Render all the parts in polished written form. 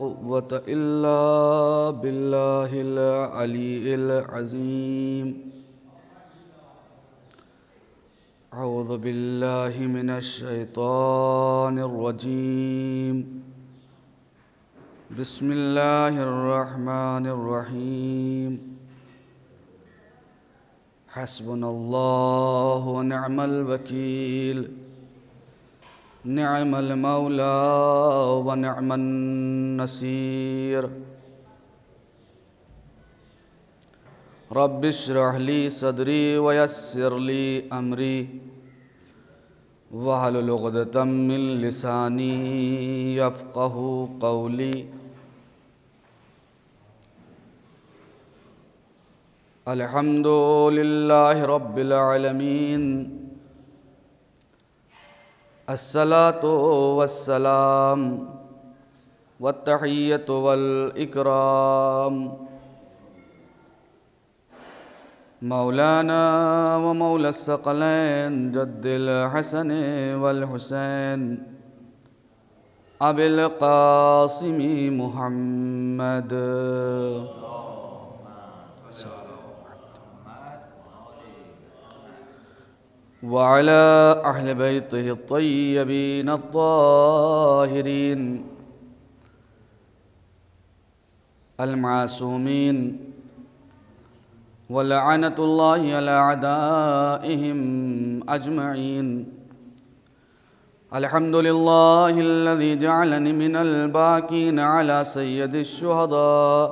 क़ुव्वत इल्ला बिल्लाहिल अलीइल अज़ीम। अऊज़ु बिल्लाहि मिनश शैतानिर रजीम। बिस्मिल्लाहिर रहमानिर रहीम। हस्बुनल्लाहु व निअमल वकील। निअमल मौला व निअमन नसीर। रब्बिश्रह ली सदरी व यस्सिर ली अमरी वहलुल उक़दतम मिन लिसानी यफ़क़हू क़ौली। अल्हम्दुलिल्लाहि रब्बिल आलमीन। अस्सलातु वस्सलाम वत्तहिय्यतु वल इकराम मौलाना व मौला सक्लैन जद्दिल हसन वल हुसैन अबिल क़ासिम मुहम्मद व अला अहले बैतिहि अत्तय्यबीन अत्ताहिरीन अल-मासूमीन व लअनतुल्लाहि अला अदाइहिम अजमईन। अल्हम्दुलिल्लाहिल्लज़ी जअलनी मिनल बाक़ीन अला सय्यदिश शुहदा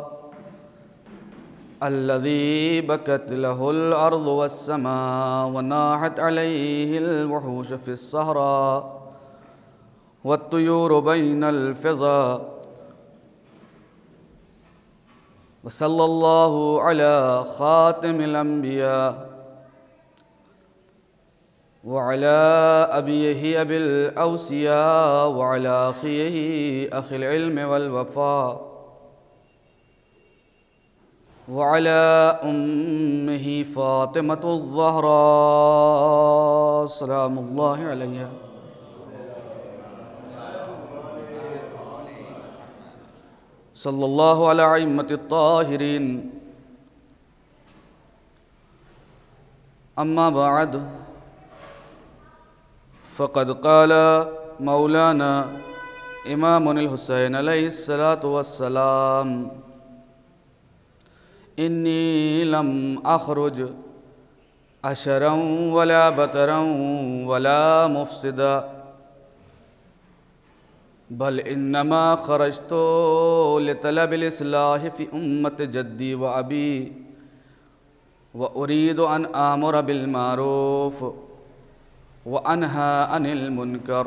अल्लज़ी बकत लहुल अर्ज़ु वस्समाउ व नाहत अलैहिल वहूश फ़िस्सहरा वत्तुयूरु बैनल फ़िज़ा व सल्लल्लाहु अला ख़ातिमिल अंबिया व अला अबीही अबिल औसिया व अला अख़ीही अख़िल इल्म वल वफ़ा व अला उम्मिही फ़ातिमतुज़ ज़हरा सलामुल्लाहि अलैहा सल्लल्लाहु अला अइम्मतित ताहिरीन। अम्मा बअद फ़क़द क़ाल मौलाना इमामुल हुसैन अलैहिस्सलातु वस्सलाम इन्नी लम अख़रुज अशरं वला बतरं वला मुफ़सिदा बल इन्नमा ख़रजतु लितलबिल इस्लाहि फ़ी उम्मति जद्दी व अबी व उरीदु अन आमुर बिल मारूफ़ व अनहा अनिल मुनकर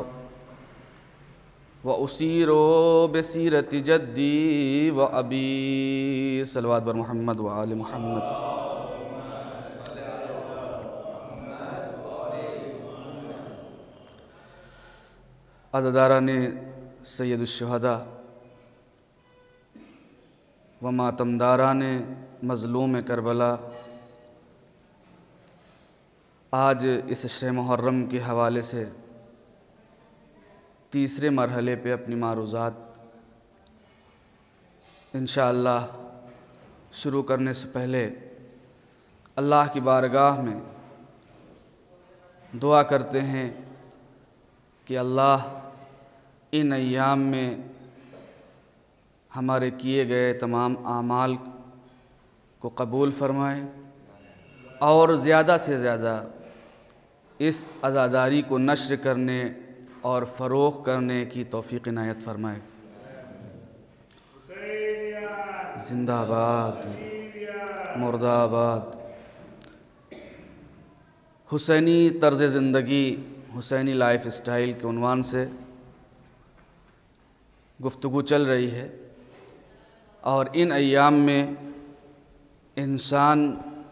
व उसीरो बसीरति जद्दी व अबी। सलवात बर मोहम्मद व आले मोहम्मद। अज़ादाराने सय्यदुश्शुहदा व मातमदाराने मज़लूम करबला, आज इस शे मुहर्रम के हवाले से तीसरे मरहले पे अपनी मारूज़ात इंशाअल्लाह शुरू करने से पहले अल्लाह की बारगाह में दुआ करते हैं कि अल्लाह इन अय्याम में हमारे किए गए तमाम आमाल को कबूल फरमाए और ज़्यादा से ज़्यादा इस अज़ादारी को नश्र करने और फ़रोग़ करने की तौफ़ीक़ इनायत फरमाए। ज़िंदाबाद मुर्दाबाद। हुसैनी तर्ज़ ज़िंदगी, हुसैनी लाइफ स्टाइल के उन्वान से गुफ्तगू चल रही है और इन अय्याम में इंसान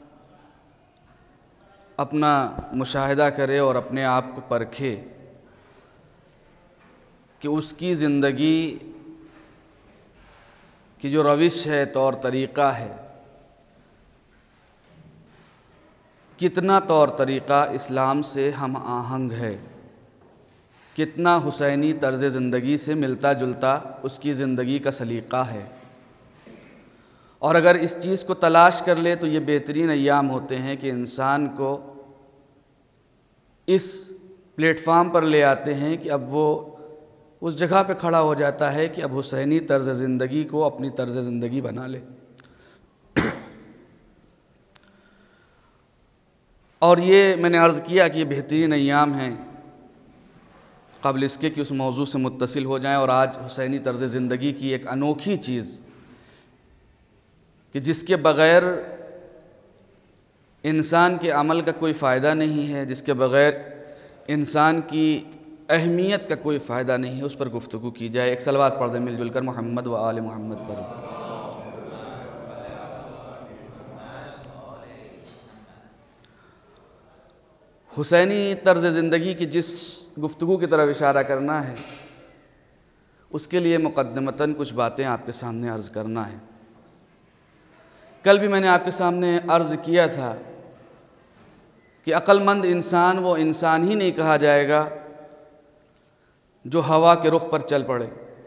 अपना मुशाहिदा करे और अपने आप को परखे कि उसकी ज़िंदगी की जो रविश है, तौर तरीक़ा है, कितना तौर तरीक़ा इस्लाम से हम आहंग है। कितना हुसैनी तर्ज़ ज़िंदगी से मिलता जुलता उसकी ज़िंदगी का सलीक़ा है। और अगर इस चीज़ को तलाश कर ले तो ये बेहतरीन अय्याम होते हैं कि इंसान को इस प्लेटफार्म पर ले आते हैं कि अब वो उस जगह पे खड़ा हो जाता है कि अब हुसैनी तर्ज़ ज़िंदगी को अपनी तर्ज़ ज़िंदगी बना ले। और ये मैंने अर्ज़ किया कि ये बेहतरीन अय्याम हैं, क़ब्ल इसके कि उस मौजू से मुत्तसिल हो जाएं। और आज हुसैनी तर्ज़ ज़िंदगी की एक अनोखी चीज़ कि जिसके बग़ैर इंसान के अमल का कोई फ़ायदा नहीं है, जिसके बग़ैर इंसान की अहमियत का कोई फ़ायदा नहीं है, उस पर गुफ्तगू की जाए। एक सलवात पढ़ दें मिलजुल कर मोहम्मद व आले मोहम्मद पर। हुसैनी तर्ज़ ज़िंदगी की जिस गुफ्तगू की तरफ इशारा करना है, उसके लिए मुक़द्दमतन कुछ बातें आपके सामने अर्ज़ करना है। कल भी मैंने आपके सामने अर्ज़ किया था कि अक्लमंद इंसान वो इंसान ही नहीं कहा जाएगा जो हवा के रुख पर चल पड़े,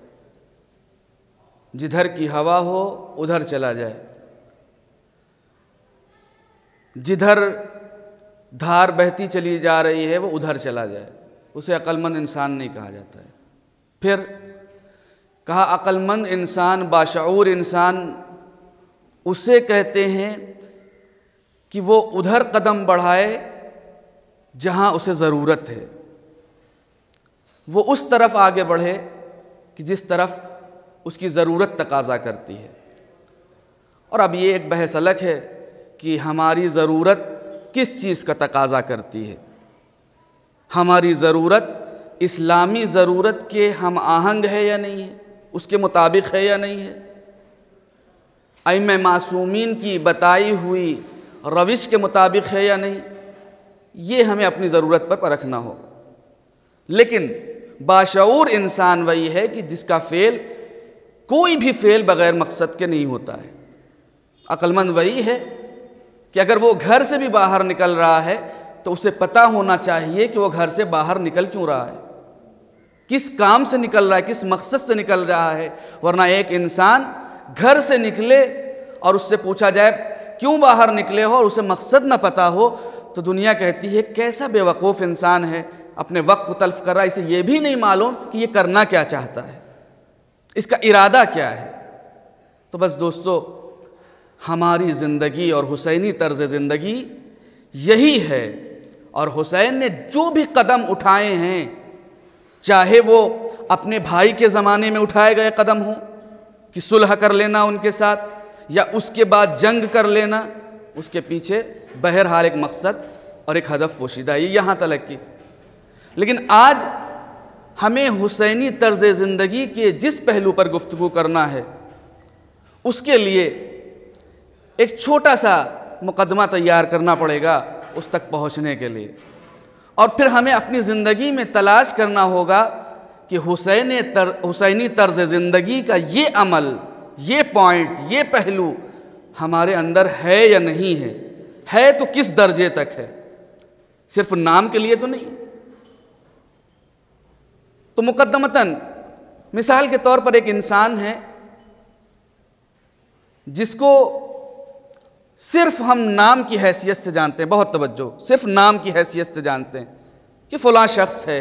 जिधर की हवा हो उधर चला जाए, जिधर धार बहती चली जा रही है वो उधर चला जाए, उसे अक्लमंद इंसान नहीं कहा जाता है। फिर कहा अक्लमंद इंसान, बाशऊर इंसान उसे कहते हैं कि वो उधर कदम बढ़ाए जहाँ उसे ज़रूरत है, वो उस तरफ आगे बढ़े कि जिस तरफ उसकी ज़रूरत तकाज़ा करती है। और अब ये एक बहस अलग है कि हमारी ज़रूरत किस चीज़ का तकाज़ा करती है। हमारी ज़रूरत इस्लामी ज़रूरत के हम आहंग है या नहीं है, उसके मुताबिक है या नहीं है, अइम्मा मासूमीन की बताई हुई रविश के मुताबिक है या नहीं, ये हमें अपनी ज़रूरत पर परखना होगा। लेकिन बाशऊर इंसान वही है कि जिसका फ़ेल, कोई भी फ़ेल बग़ैर मकसद के नहीं होता है। अक्लमंद वही है कि अगर वो घर से भी बाहर निकल रहा है तो उसे पता होना चाहिए कि वो घर से बाहर निकल क्यों रहा है, किस काम से निकल रहा है, किस मकसद से निकल रहा है। वरना एक इंसान घर से निकले और उससे पूछा जाए क्यों बाहर निकले हो और उसे मकसद न पता हो तो दुनिया कहती है कैसा बेवकूफ़ इंसान है, अपने वक्त को तल्फ कर रहा है, इसे ये भी नहीं मालूम कि ये करना क्या चाहता है, इसका इरादा क्या है। तो बस दोस्तों, हमारी ज़िंदगी और हुसैनी तर्ज़ ज़िंदगी यही है। और हुसैन ने जो भी कदम उठाए हैं, चाहे वो अपने भाई के ज़माने में उठाए गए कदम हो कि सुलह कर लेना उनके साथ, या उसके बाद जंग कर लेना, उसके पीछे बहरहाल एक मकसद और एक हदफ पोशीदा है, यहाँ तलक की। लेकिन आज हमें हुसैनी तर्ज़ ज़िंदगी के जिस पहलू पर गुफ्तगू करना है, उसके लिए एक छोटा सा मुकदमा तैयार करना पड़ेगा उस तक पहुँचने के लिए। और फिर हमें अपनी ज़िंदगी में तलाश करना होगा कि हुसैनी तर्ज़ ज़िंदगी का ये अमल, ये पॉइंट, ये पहलू हमारे अंदर है या नहीं है तो किस दर्जे तक है, सिर्फ नाम के लिए तो नहीं। तो मुकद्दमतन मिसाल के तौर पर एक इंसान है जिसको सिर्फ हम नाम की हैसियत से जानते हैं, बहुत तवज्जो, सिर्फ नाम की हैसियत से जानते हैं कि फ़लाँ शख्स है,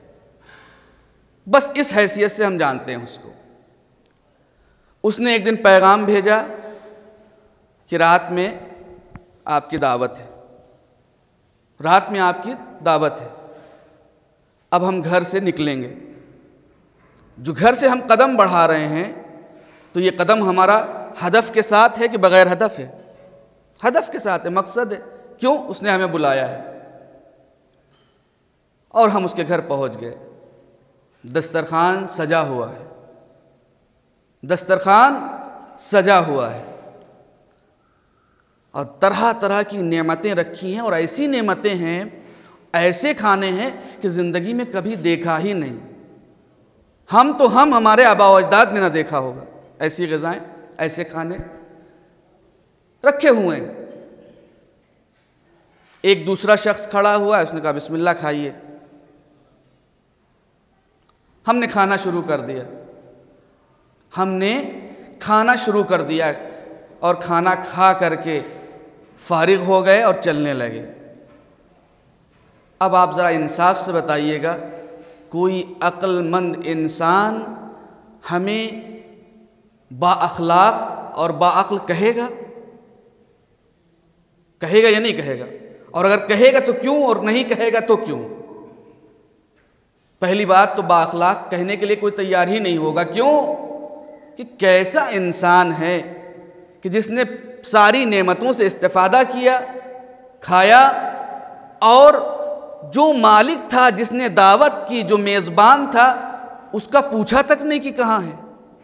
बस इस हैसियत से हम जानते हैं उसको। उसने एक दिन पैगाम भेजा कि रात में आपकी दावत है, रात में आपकी दावत है, अब हम घर से निकलेंगे। जो घर से हम कदम बढ़ा रहे हैं तो ये कदम हमारा हदफ के साथ है कि बग़ैर हदफ है? हदफ के साथ है, मकसद है। क्यों? उसने हमें बुलाया है। और हम उसके घर पहुंच गए। दस्तरखान सजा हुआ है, दस्तरखान सजा हुआ है और तरह तरह की नेमतें रखी हैं, और ऐसी नेमतें हैं, ऐसे खाने हैं कि ज़िंदगी में कभी देखा ही नहीं। हम हमारे आबा व अजदाद ने ना देखा होगा। ऐसी ग़िज़ाएं, ऐसे खाने रखे हुए हैं। एक दूसरा शख्स खड़ा हुआ है, उसने कहा बिस्मिल्लाह खाइए। हमने खाना शुरू कर दिया, हमने खाना शुरू कर दिया और खाना खा करके फारिग हो गए और चलने लगे। अब आप ज़रा इंसाफ से बताइएगा, कोई अक्लमंद इंसान हमें बाअखलाक और बाअक्ल कहेगा? कहेगा या नहीं कहेगा? और अगर कहेगा तो क्यों, और नहीं कहेगा तो क्यों? पहली बात तो बाअखलाक कहने के लिए कोई तैयार ही नहीं होगा। क्यों? कि कैसा इंसान है कि जिसने सारी नेमतों से इस्तिफादा किया, खाया, और जो मालिक था, जिसने दावत की, जो मेज़बान था, उसका पूछा तक नहीं कि कहाँ है।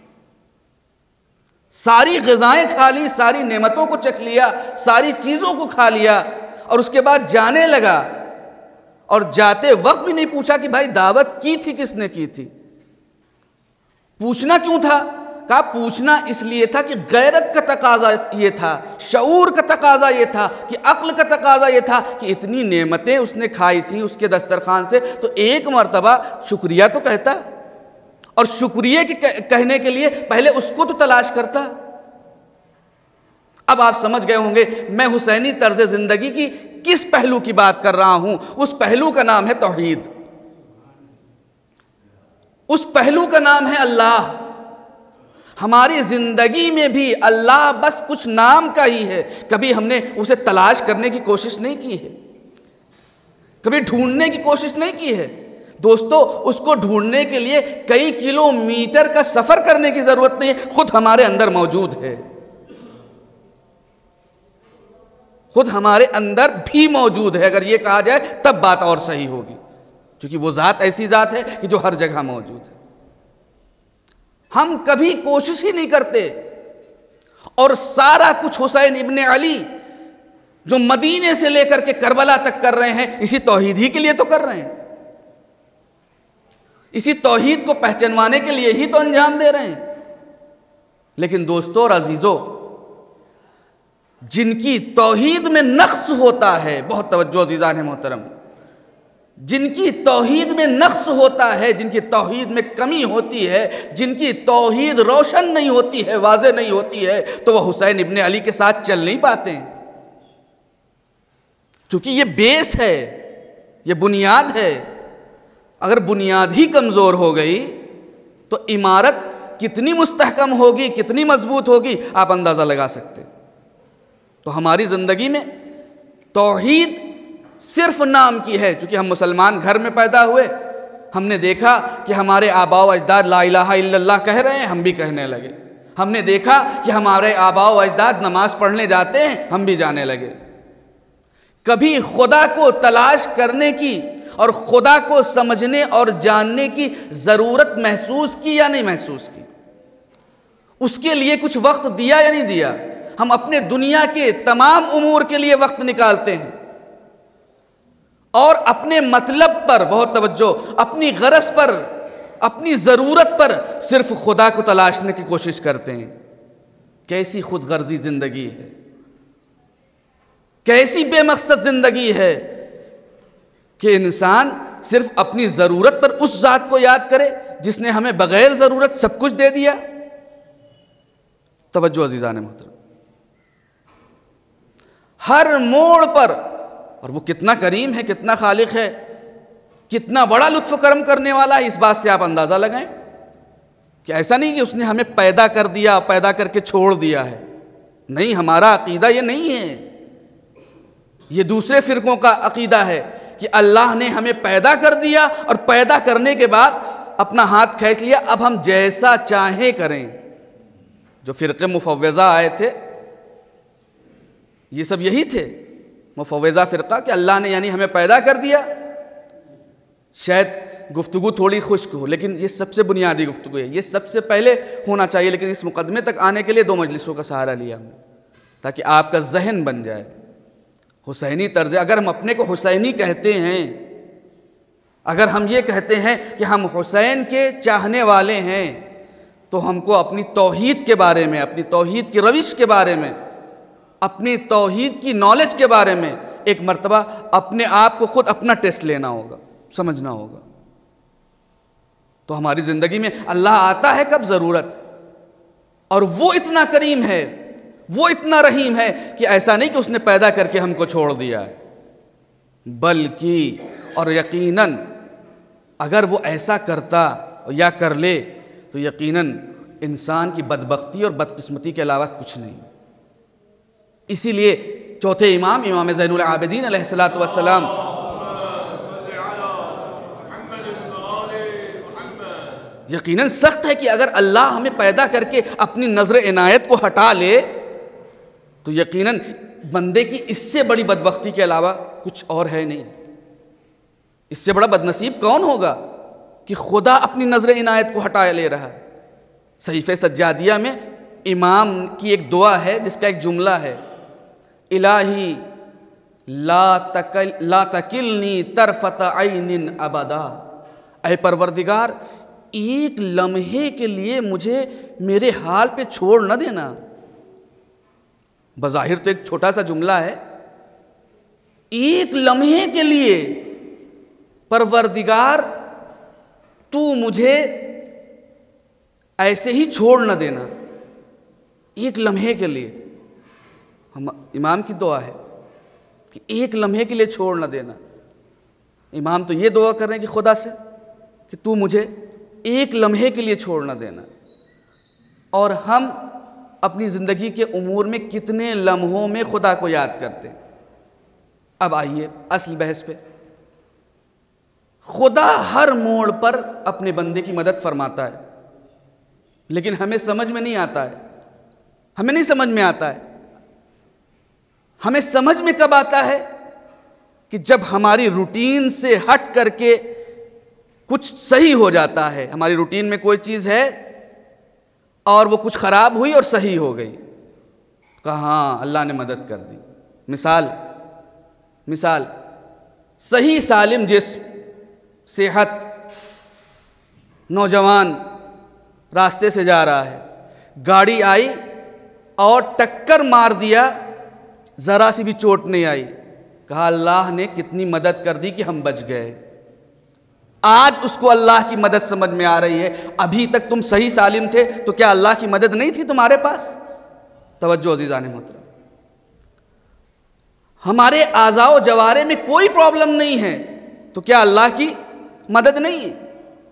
सारी ग़िज़ाएं खा ली, सारी नेमतों को चख लिया, सारी चीज़ों को खा लिया, और उसके बाद जाने लगा, और जाते वक्त भी नहीं पूछा कि भाई दावत की थी किसने की थी। पूछना क्यों था? कहा पूछना इसलिए था कि गैरत का तकाजा ये था, शऊर का तकाजा ये था, कि अक्ल का तकाजा ये था कि इतनी नेमतें उसने खाई थी उसके दस्तरखान से, तो एक मर्तबा शुक्रिया तो कहता, और शुक्रिया के कहने के लिए पहले उसको तो तलाश करता। अब आप समझ गए होंगे मैं हुसैनी तर्ज ज़िंदगी की किस पहलू की बात कर रहा हूं। उस पहलू का नाम है तौहीद, उस पहलू का नाम है अल्लाह। हमारी ज़िंदगी में भी अल्लाह बस कुछ नाम का ही है, कभी हमने उसे तलाश करने की कोशिश नहीं की है, कभी ढूंढने की कोशिश नहीं की है। दोस्तों, उसको ढूंढने के लिए कई किलोमीटर का सफ़र करने की ज़रूरत नहीं है, खुद हमारे अंदर मौजूद है, खुद हमारे अंदर भी मौजूद है। अगर ये कहा जाए तब बात और सही होगी, क्योंकि वो ज़ात ऐसी ज़ात है कि जो हर जगह मौजूद है। हम कभी कोशिश ही नहीं करते, और सारा कुछ हुसैन इब्ने अली जो मदीने से लेकर के करबला तक कर रहे हैं, इसी तौहीद ही के लिए तो कर रहे हैं, इसी तौहीद को पहचानवाने के लिए ही तो अंजाम दे रहे हैं। लेकिन दोस्तों और अजीजों, जिनकी तौहीद में नक्स होता है, बहुत तवज्जो अजीज़ान मोहतरम, जिनकी तौहीद में नक्स होता है, जिनकी तौहीद में कमी होती है, जिनकी तौहीद रोशन नहीं होती है, वाज़े नहीं होती है, तो वह हुसैन इब्ने अली के साथ चल नहीं पाते हैं। चूंकि ये बेस है, ये बुनियाद है। अगर बुनियाद ही कमज़ोर हो गई तो इमारत कितनी मुस्तहकम होगी, कितनी मजबूत होगी, आप अंदाज़ा लगा सकते। तो हमारी ज़िंदगी में तौहीद सिर्फ नाम की है। चूँकि हम मुसलमान घर में पैदा हुए, हमने देखा कि हमारे आबा व अजदाद ला इलाहा इल्लल्लाह कह रहे हैं, हम भी कहने लगे। हमने देखा कि हमारे आबा व अजदाद नमाज पढ़ने जाते हैं, हम भी जाने लगे। कभी खुदा को तलाश करने की और खुदा को समझने और जानने की ज़रूरत महसूस की या नहीं महसूस की? उसके लिए कुछ वक्त दिया या नहीं दिया? हम अपने दुनिया के तमाम उमूर के लिए वक्त निकालते हैं और अपने मतलब पर बहुत तवज्जो, अपनी गरज पर, अपनी ज़रूरत पर सिर्फ खुदा को तलाशने की कोशिश करते हैं। कैसी खुदगर्जी ज़िंदगी है, कैसी बेमकसद ज़िंदगी है कि इंसान सिर्फ अपनी ज़रूरत पर उस ज़ात को याद करे जिसने हमें बग़ैर ज़रूरत सब कुछ दे दिया। तवज्जो अज़ीज़ान मोहतरम, हर मोड़ पर, और वो कितना करीम है, कितना खालिक है, कितना बड़ा लुत्फ़ करम करने वाला है, इस बात से आप अंदाज़ा लगाएं कि ऐसा नहीं कि उसने हमें पैदा कर दिया, पैदा करके छोड़ दिया है। नहीं, हमारा अक़ीदा ये नहीं है, ये दूसरे फ़िरक़ों का अक़ीदा है कि अल्लाह ने हमें पैदा कर दिया और पैदा करने के बाद अपना हाथ खींच लिया, अब हम जैसा चाहें करें। जो फ़िरक़े मुफ़व्विज़ा आए थे, ये सब यही थे, मुफ़व्विज़ा फ़िरक़ा, कि अल्लाह ने यानी हमें पैदा कर दिया। शायद गुफ्तगू थोड़ी खुश्क हो, लेकिन ये सबसे बुनियादी गुफ्तगू है, ये सबसे पहले होना चाहिए। लेकिन इस मुक़दमे तक आने के लिए 2 मजलिसों का सहारा लिया हमने, ताकि आपका जहन बन जाए। हुसैनी तर्ज, अगर हम अपने को हुसैनी कहते हैं, अगर हम ये कहते हैं कि हम हुसैन के चाहने वाले हैं, तो हमको अपनी तौहीद के बारे में, अपनी तौहीद की रविश के बारे में, अपनी तौहीद की नॉलेज के बारे में एक मर्तबा अपने आप को खुद अपना टेस्ट लेना होगा, समझना होगा। तो हमारी ज़िंदगी में अल्लाह आता है कब ज़रूरत। और वो इतना करीम है, वो इतना रहीम है कि ऐसा नहीं कि उसने पैदा करके हमको छोड़ दिया है, बल्कि और यकीनन अगर वो ऐसा करता या कर ले तो यकीनन इंसान की बदबख्ती और बदकिस्मती के अलावा कुछ नहीं। इसीलिए चौथे इमाम ज़ैनुल आबिदीन अलैहिस्सलातु वस्सलाम यकीनन सख्त है कि अगर अल्लाह हमें पैदा करके अपनी नज़र इनायत को हटा ले तो यकीनन बंदे की इससे बड़ी बदबख्ती के अलावा कुछ और है नहीं। इससे बड़ा बदनसीब कौन होगा कि खुदा अपनी नज़र इनायत को हटा ले रहा है। सहीफ़े सज्जादिया में इमाम की एक दुआ है जिसका एक जुमला है, इलाही ला तकिलनी तरफत ऐनिन अबदा। ऐ परवरदिगार, एक लम्हे के लिए मुझे मेरे हाल पे छोड़ न देना। बज़ाहिर तो एक छोटा सा जुमला है, एक लम्हे के लिए परवरदिगार तू मुझे ऐसे ही छोड़ न देना, एक लम्हे के लिए। हम इमाम की दुआ है कि एक लम्हे के लिए छोड़ न देना। इमाम तो ये दुआ कर रहे हैं कि खुदा से कि तू मुझे एक लम्हे के लिए छोड़ न देना। और हम अपनी ज़िंदगी के उमूर में कितने लम्हों में खुदा को याद करते हैं। अब आइए असल बहस पे। खुदा हर मोड़ पर अपने बंदे की मदद फरमाता है, लेकिन हमें समझ में नहीं आता है। हमें नहीं समझ में आता है। हमें समझ में कब आता है कि जब हमारी रूटीन से हट करके कुछ सही हो जाता है। हमारी रूटीन में कोई चीज़ है और वो कुछ ख़राब हुई और सही हो गई, कहाँ अल्लाह ने मदद कर दी। मिसाल सही सालिम जिस्म, सेहत, नौजवान रास्ते से जा रहा है, गाड़ी आई और टक्कर मार दिया, ज़रा सी भी चोट नहीं आई, कहा अल्लाह ने कितनी मदद कर दी कि हम बच गए। आज उसको अल्लाह की मदद समझ में आ रही है। अभी तक तुम सही सालिम थे तो क्या अल्लाह की मदद नहीं थी तुम्हारे पास? तवज्जो अज़ीज़ान मोहतरम, हमारे आज़ाओ जवारे में कोई प्रॉब्लम नहीं है तो क्या अल्लाह की मदद नहीं है?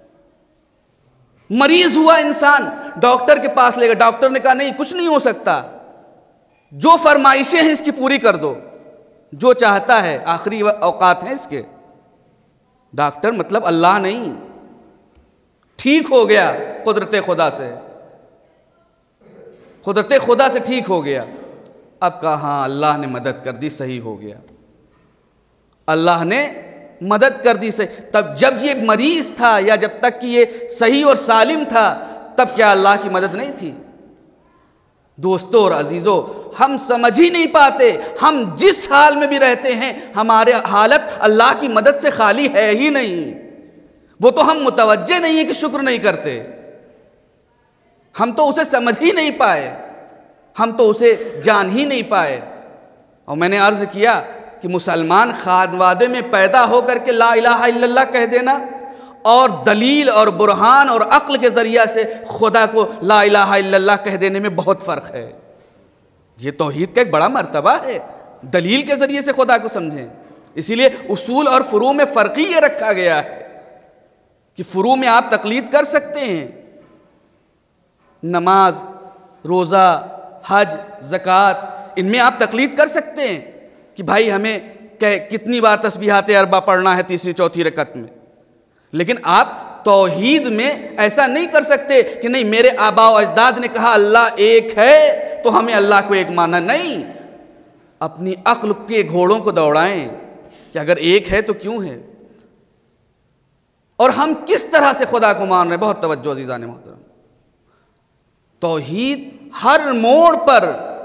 मरीज हुआ इंसान, डॉक्टर के पास ले गया, डॉक्टर ने कहा नहीं कुछ नहीं हो सकता, जो फरमाइशें हैं इसकी पूरी कर दो, जो चाहता है, आखिरी औकात है इसके। डॉक्टर मतलब अल्लाह नहीं, ठीक हो गया कुदरत खुदा से, कुदरत खुदा से ठीक हो गया। अब कहा हाँ अल्लाह ने मदद कर दी, सही हो गया, अल्लाह ने मदद कर दी सही। तब जब ये मरीज था या जब तक कि ये सही और सालिम था तब क्या अल्लाह की मदद नहीं थी? दोस्तों और अजीज़ों, हम समझ ही नहीं पाते, हम जिस हाल में भी रहते हैं हमारे हालत अल्लाह की मदद से खाली है ही नहीं। वो तो हम मुतवज्जे नहीं है कि शुक्र नहीं करते, हम तो उसे समझ ही नहीं पाए, हम तो उसे जान ही नहीं पाए। और मैंने अर्ज़ किया कि मुसलमान खानवादे में पैदा हो करके ला इलाहा इल्लल्लाह कह देना और दलील और बुरहान और अक्ल के ज़रिया से खुदा को ला इलाहा इल्लल्लाह कह देने में बहुत फ़र्क है। ये तौहीद का एक बड़ा मर्तबा है, दलील के ज़रिए से खुदा को समझें। इसीलिए उसूल और फ़ुरू में फ़र्क ही ये रखा गया है कि फ़ुरू में आप तकलीद कर सकते हैं, नमाज, रोज़ा, हज, ज़कात, इनमें आप तकलीद कर सकते हैं कि भाई हमें कितनी बार तस्बीहात अरबा पढ़ना है तीसरी चौथी रकत में, लेकिन आप तौहीद में ऐसा नहीं कर सकते कि नहीं मेरे आबा व अजदाद ने कहा अल्लाह एक है तो हमें अल्लाह को एक मानना। नहीं, अपनी अक्ल के घोड़ों को दौड़ाएं कि अगर एक है तो क्यों है, और हम किस तरह से खुदा को मान रहे हैं। बहुत तवज्जो अज़ीज़ान मोहतरम, तौहीद हर मोड़ पर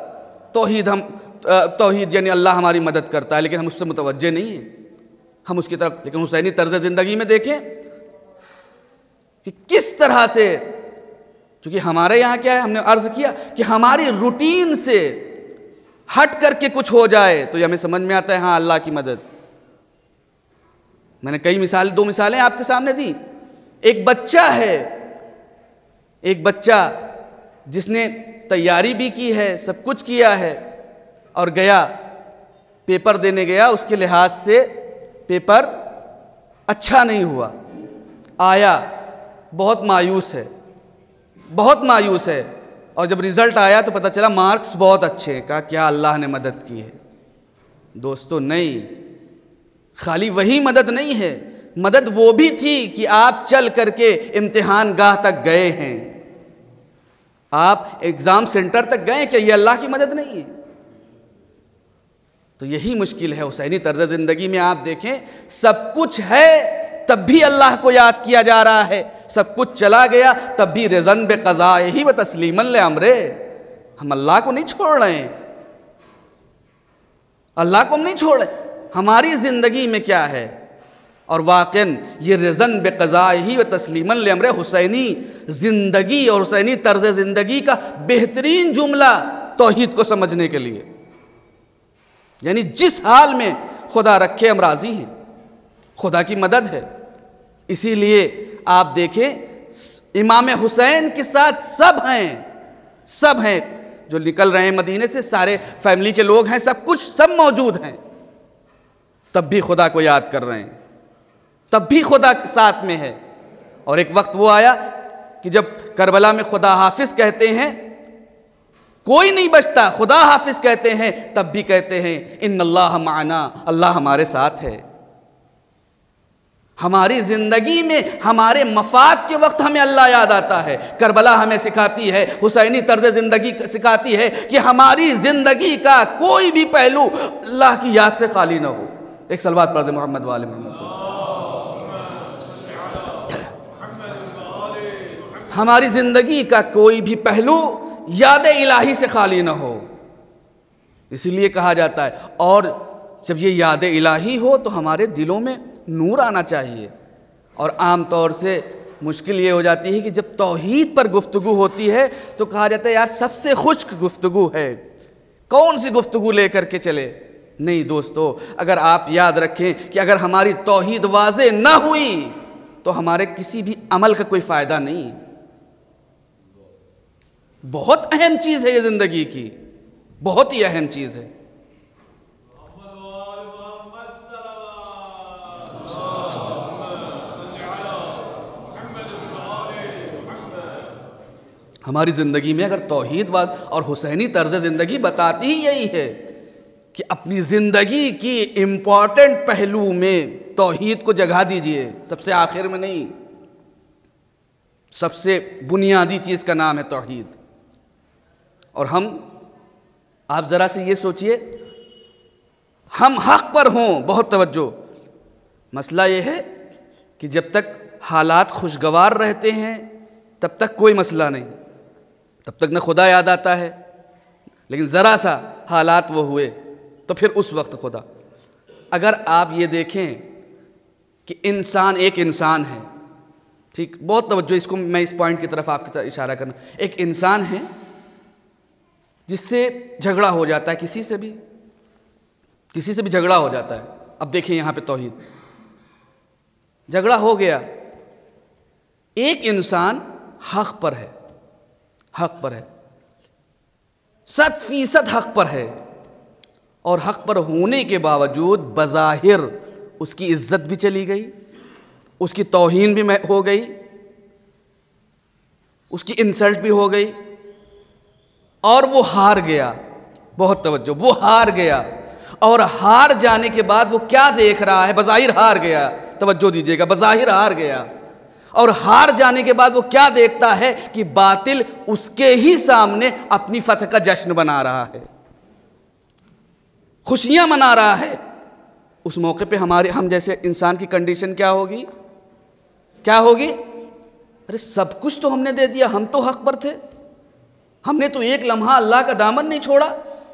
तौहीद यानी अल्लाह हमारी मदद करता है, लेकिन हम उससे मुतवज्जे नहीं हैं, हम उसकी तरफ। लेकिन हुसैनी तर्ज ज़िंदगी में देखें कि किस तरह से, क्योंकि हमारे यहाँ क्या है, हमने अर्ज़ किया कि हमारी रूटीन से हट करके कुछ हो जाए तो ये हमें समझ में आता है हाँ अल्लाह की मदद। मैंने कई मिसाल, 2 मिसालें आपके सामने दी। एक बच्चा है, एक बच्चा जिसने तैयारी भी की है, सब कुछ किया है और गया, पेपर देने गया, उसके लिहाज से पेपर अच्छा नहीं हुआ, आया, बहुत मायूस है, बहुत मायूस है। और जब रिज़ल्ट आया तो पता चला मार्क्स बहुत अच्छे हैं। कहा क्या अल्लाह ने मदद की है? दोस्तों नहीं, खाली वही मदद नहीं है, मदद वो भी थी कि आप चल करके इम्तिहान गाह तक गए हैं, आप एग्ज़ाम सेंटर तक गए। क्या ये अल्लाह की मदद नहीं है? तो यही मुश्किल है हुसैनी तर्ज ज़िंदगी में। आप देखें, सब कुछ है तब भी अल्लाह को याद किया जा रहा है, सब कुछ चला गया तब भी रिज़न बे क़ज़ा ही व तस्लीमन ले अमरे। हम अल्लाह को नहीं छोड़ रहे हैं, अल्लाह को हम नहीं छोड़ रहे। हमारी ज़िंदगी में क्या है? और वाक़न ये रिज़न बे क़ज़ा ही व तस्लीमन ले अमरे हुसैनी ज़िंदगी और हुसैनी तर्ज ज़िंदगी का बेहतरीन जुमला तौहीद को समझने के लिए। यानी जिस हाल में खुदा रखे हम राज़ी हैं, खुदा की मदद है। इसीलिए आप देखें इमाम हुसैन के साथ सब हैं जो निकल रहे हैं मदीने से, सारे फैमिली के लोग हैं, सब कुछ सब मौजूद हैं, तब भी खुदा को याद कर रहे हैं, तब भी खुदा साथ में है। और एक वक्त वो आया कि जब करबला में खुदा हाफिज कहते हैं, कोई नहीं बचता, खुदा हाफिज कहते हैं, तब भी कहते हैं इन्नल्लाह माना, अल्लाह हमारे साथ है। हमारी ज़िंदगी में हमारे मफाद के वक्त हमें अल्लाह याद आता है। करबला हमें सिखाती है, हुसैनी तर्ज ज़िंदगी सिखाती है कि हमारी ज़िंदगी का कोई भी पहलू अल्लाह की याद से खाली ना हो। एक सलवात पढ़ दे मोहम्मद वाले मोहम्मद। हमारी ज़िंदगी का कोई भी पहलू याद इलाही से खाली ना हो। इसीलिए कहा जाता है, और जब ये याद इलाही हो तो हमारे दिलों में नूर आना चाहिए। और आम तौर से मुश्किल ये हो जाती है कि जब तौहीद पर गुफ्तगू होती है तो कहा जाता है यार सबसे खुश्क गुफ्तगू है, कौन सी गुफ्तगू लेकर के चले। नहीं दोस्तों, अगर आप याद रखें कि अगर हमारी तौहीद वाज़े ना हुई तो हमारे किसी भी अमल का कोई फ़ायदा नहीं। बहुत अहम चीज़ है ये ज़िंदगी की, बहुत ही अहम चीज़ है। हमारी ज़िंदगी में अगर तौहीद और हुसैनी तर्ज ज़िंदगी बताती ही यही है कि अपनी ज़िंदगी की इम्पॉर्टेंट पहलू में तौहीद को जगह दीजिए, सबसे आखिर में नहीं, सबसे बुनियादी चीज़ का नाम है तौहीद। और आप ज़रा से ये सोचिए, हम हक़ पर हों, बहुत तवज्जो, मसला ये है कि जब तक हालात खुशगवार रहते हैं तब तक कोई मसला नहीं, तब तक न खुदा याद आता है, लेकिन ज़रा सा हालात वो हुए तो फिर उस वक्त खुदा। अगर आप ये देखें कि इंसान एक इंसान है, ठीक, बहुत तवज्जो, इसको मैं इस पॉइंट की तरफ आपकी तरफ इशारा करना, एक इंसान है जिससे झगड़ा हो जाता है, किसी से भी झगड़ा हो जाता है। अब देखिए यहाँ पे तौहीद, झगड़ा हो गया, एक इंसान हक़ पर है, 100% हक़ पर है, और हक़ पर होने के बावजूद बज़ाहिर उसकी इज़्ज़त भी चली गई, उसकी तौहीन भी हो गई, उसकी इंसल्ट भी हो गई, और वो हार गया। बहुत तवज्जो, वो हार गया, और हार जाने के बाद वो क्या देख रहा है? बज़ाहिर हार गया, तवज्जो दीजिएगा, बज़ाहिर हार गया, और हार जाने के बाद वो क्या देखता है कि बातिल उसके ही सामने अपनी फतह का जश्न बना रहा है, खुशियां मना रहा है। उस मौके पे हम जैसे इंसान की कंडीशन क्या होगी? अरे सब कुछ तो हमने दे दिया, हम तो हक पर थे, हमने तो एक लम्हा अल्लाह का दामन नहीं छोड़ा,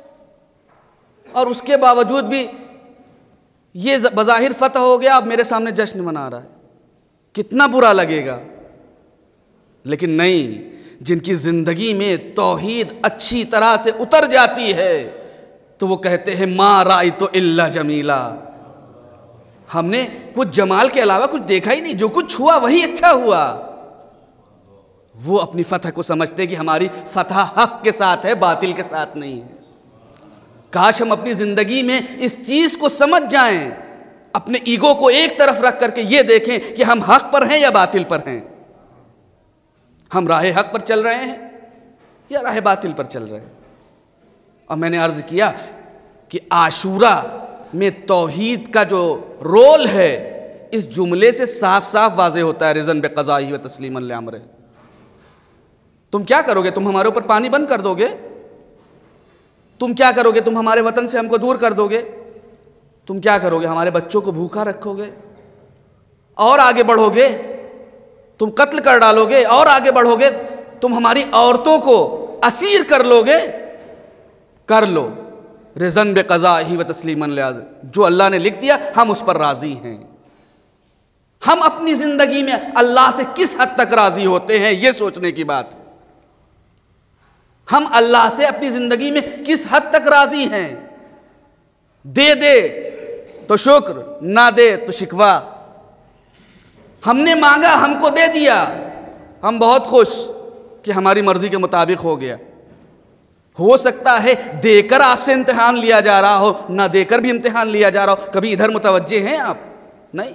और उसके बावजूद भी ये बज़ाहिर फतह हो गया, अब मेरे सामने जश्न मना रहा है, कितना बुरा लगेगा। लेकिन नहीं, जिनकी ज़िंदगी में तौहीद अच्छी तरह से उतर जाती है तो वो कहते हैं मा राई तो इल्ला जमीला, हमने कुछ जमाल के अलावा कुछ देखा ही नहीं, जो कुछ हुआ वही अच्छा हुआ। वो अपनी फतह को समझते कि हमारी फतह हक के साथ है, बातिल के साथ नहीं है। काश हम अपनी ज़िंदगी में इस चीज़ को समझ जाएं, अपने ईगो को एक तरफ रख करके ये देखें कि हम हक पर हैं या बातिल पर हैं, हम राह हक पर चल रहे हैं या राह बातिल पर चल रहे हैं। और मैंने अर्ज़ किया कि आशूरा में तौहीद का जो रोल है इस जुमले से साफ साफ वाज़े होता है, रिज़न बिक़ज़ाही व तस्लीमन लिअम्रिही। तुम क्या करोगे? तुम हमारे ऊपर पानी बंद कर दोगे? तुम क्या करोगे? तुम हमारे वतन से हमको दूर कर दोगे? तुम क्या करोगे? हमारे बच्चों को भूखा रखोगे और आगे बढ़ोगे? तुम कत्ल कर डालोगे और आगे बढ़ोगे? तुम हमारी औरतों को असीर कर लोगे? कर लो, रिज़न बिक़ज़ाही व तस्लीमन लिअम्रिही। जो अल्लाह ने लिख दिया हम उस पर राज़ी हैं। हम अपनी ज़िंदगी में अल्लाह से किस हद तक राज़ी होते हैं, ये सोचने की बात है। हम अल्लाह से अपनी ज़िंदगी में किस हद तक राज़ी हैं? दे तो शुक्र, ना दे तो शिकवा। हमने मांगा, हमको दे दिया, हम बहुत खुश कि हमारी मर्ज़ी के मुताबिक हो गया। हो सकता है देकर आपसे इम्तिहान लिया जा रहा हो, ना देकर भी इम्तिहान लिया जा रहा हो। कभी इधर मुतवज्जे हैं आप? नहीं।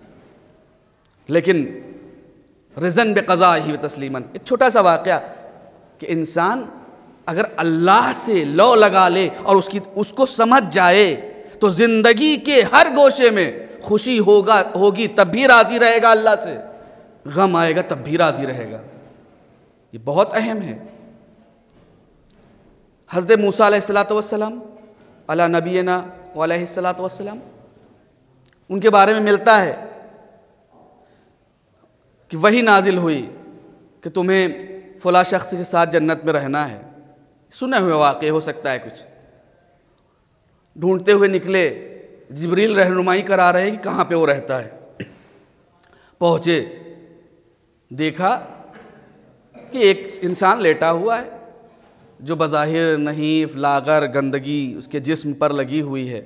लेकिन रिज़न बिक़ज़ाही व तस्लीमन, एक छोटा सा वाक़या कि इंसान अगर अल्लाह से लौ लगा ले और उसको समझ जाए तो ज़िंदगी के हर गोशे में खुशी होगी तब भी राज़ी रहेगा अल्लाह से, गम आएगा तब भी राज़ी रहेगा। ये बहुत अहम है। हज़रत मूसा अलैहिस्सलातु वस्सलाम अला नबीना व अलैहिस्सलातु वस्सलाम, उनके बारे में मिलता है कि वही नाजिल हुई कि तुम्हें फ़लाँ शख्स के साथ जन्नत में रहना है। सुने हुए वाक़े हो सकता है कुछ। ढूंढते हुए निकले, जिब्रील रहनुमाई करा रहे हैं कि कहाँ पे वो रहता है। पहुँचे, देखा कि एक इंसान लेटा हुआ है जो बज़ाहिर नहीफ, लागर, गंदगी उसके जिस्म पर लगी हुई है।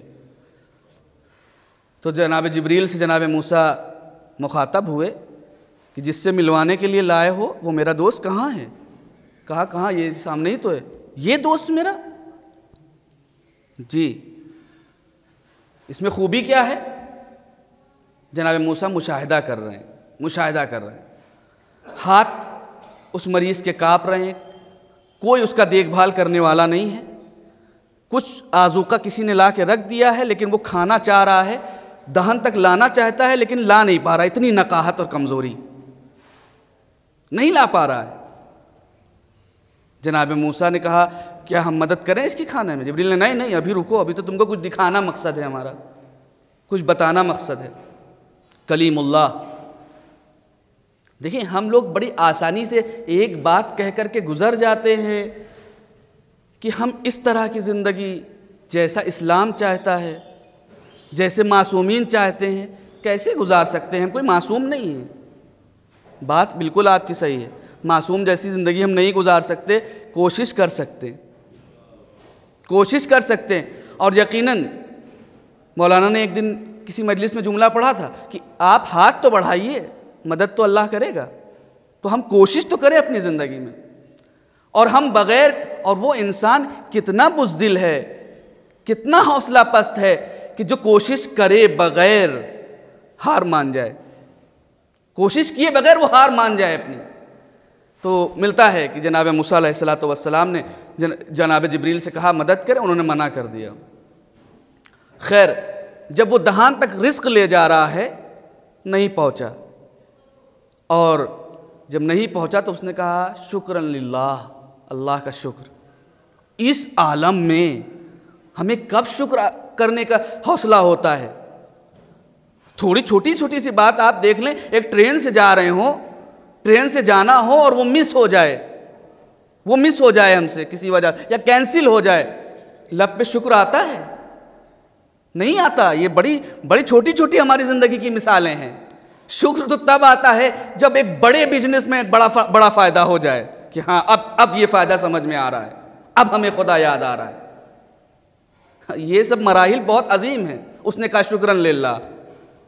तो जनाब जिब्रील से जनाब मूसा मुखातब हुए कि जिससे मिलवाने के लिए लाए हो वो मेरा दोस्त कहाँ है? कहा कहाँ? ये सामने ही तो है। ये दोस्त मेरा? जी। इसमें खूबी क्या है? जनाब मूसा मुशाहिदा कर रहे हैं। हाथ उस मरीज़ के काँप रहे हैं, कोई उसका देखभाल करने वाला नहीं है। कुछ आज़ूका किसी ने ला के रख दिया है, लेकिन वो खाना चाह रहा है, दहन तक लाना चाहता है लेकिन ला नहीं पा रहा। इतनी नकाहत और कमज़ोरी, नहीं ला पा रहा है। जनाब मूसा ने कहा क्या हम मदद करें इसकी खाने में? जिब्रील ने नहीं अभी रुको, अभी तो तुमको कुछ दिखाना मकसद है, हमारा कुछ बताना मकसद है। कलीमुल्लाह। देखिए हम लोग बड़ी आसानी से एक बात कह कर के गुज़र जाते हैं कि हम इस तरह की ज़िंदगी जैसा इस्लाम चाहता है, जैसे मासूमीन चाहते हैं, कैसे गुजार सकते हैं? हम कोई मासूम नहीं है। बात बिल्कुल आपकी सही है, मासूम जैसी ज़िंदगी हम नहीं गुजार सकते। कोशिश कर सकते हैं। और यकीनन मौलाना ने एक दिन किसी मजलिस में जुमला पढ़ा था कि आप हाथ तो बढ़ाइए, मदद तो अल्लाह करेगा। तो हम कोशिश तो करें अपनी ज़िंदगी में। और हम बग़ैर, और वो इंसान कितना बुज़दिल है, कितना हौसला पस्त है कि जो कोशिश करे बग़ैर हार मान जाए, कोशिश किए बग़ैर वो हार मान जाए अपनी। तो मिलता है कि जनाब मूसा अलैहिस्सलातु वस्सलाम ने जनाब जिब्रील से कहा मदद करें, उन्होंने मना कर दिया। खैर जब वो दहान तक रिस्क ले जा रहा है नहीं पहुंचा, और जब नहीं पहुंचा तो उसने कहा शुक्रन लिल्लाह, अल्लाह का शुक्र। इस आलम में हमें कब शुक्र करने का हौसला होता है? थोड़ी छोटी सी बात आप देख लें, एक ट्रेन से जा रहे हो, ट्रेन से जाना हो और वो मिस हो जाए हमसे किसी वजह, या कैंसिल हो जाए, लब पे शुक्र आता है? नहीं आता। ये बड़ी छोटी हमारी ज़िंदगी की मिसालें हैं। शुक्र तो तब आता है जब एक बड़े बिजनेस में बड़ा फ़ायदा हो जाए कि हाँ अब ये फ़ायदा समझ में आ रहा है, अब हमें खुदा याद आ रहा है। ये सब मराहिल बहुत अजीम हैं। उसने कहा शुक्रन लिल्लाह,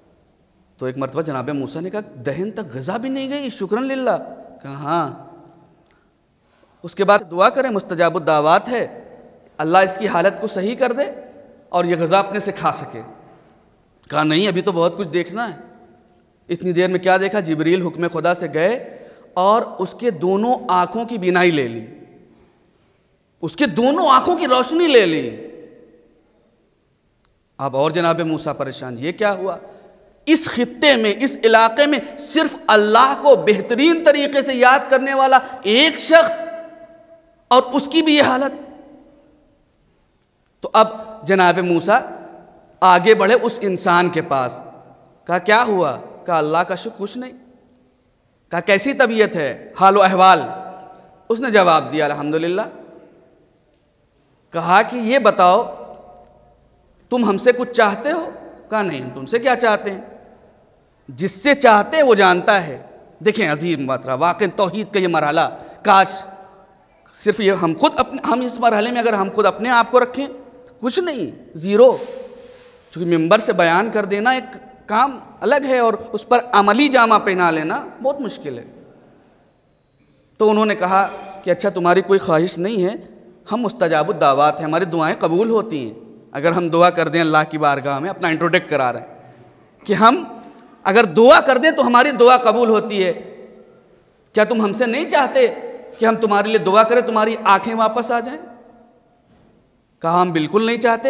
तो एक मरतबा जनाब मूसा ने कहा दहन तक ग़िज़ा भी नहीं गई, शुक्रन लिल्लाह। कहा हाँ। उसके बाद दुआ करें, मुस्तजाबुद दावात है, अल्लाह इसकी हालत को सही कर दे और ये ग़िज़ा अपने से खा सके। कहा नहीं, अभी तो बहुत कुछ देखना है। इतनी देर में क्या देखा, जिब्रील हुक्म खुदा से गए और उसके दोनों आँखों की बीनाई ले ली, उसके दोनों आँखों की रोशनी ले ली। अब और जनाब मूसा परेशान, ये क्या हुआ? इस खित्ते में, इस इलाके में सिर्फ अल्लाह को बेहतरीन तरीके से याद करने वाला एक शख्स, और उसकी भी ये हालत। तो अब जनाब मूसा आगे बढ़े उस इंसान के पास। कहा क्या हुआ? कहा अल्लाह का शुक्र, कुछ नहीं। कहा कैसी तबीयत है, हाल अहवाल? उसने जवाब दिया अल्हम्दुलिल्लाह। कहा कि ये बताओ तुम हमसे कुछ चाहते हो? कहा नहीं, हम तुमसे क्या चाहते हैं, जिससे चाहते हैं वो जानता है। देखें अजीम मात्रा, वाकई तौहीद का ये मरहला, काश सिर्फ ये हम इस मरहले में अगर हम खुद अपने आप को रखें, कुछ नहीं, ज़ीरो। चूँकि मिंबर से बयान कर देना एक काम अलग है और उस पर अमली जामा पहना लेना बहुत मुश्किल है। तो उन्होंने कहा कि अच्छा तुम्हारी कोई ख्वाहिश नहीं है, हम मुस्तजाबुद दावात हैं, हमारी दुआएं कबूल होती हैं अगर हम दुआ कर दें अल्लाह की बारगाह में। अपना इंट्रोडक्ट करा रहे हैं कि हम अगर दुआ कर दें तो हमारी दुआ कबूल होती है। क्या तुम हमसे नहीं चाहते कि हम तुम्हारे लिए दुआ करें, तुम्हारी आंखें वापस आ जाएं? कहा हम बिल्कुल नहीं चाहते,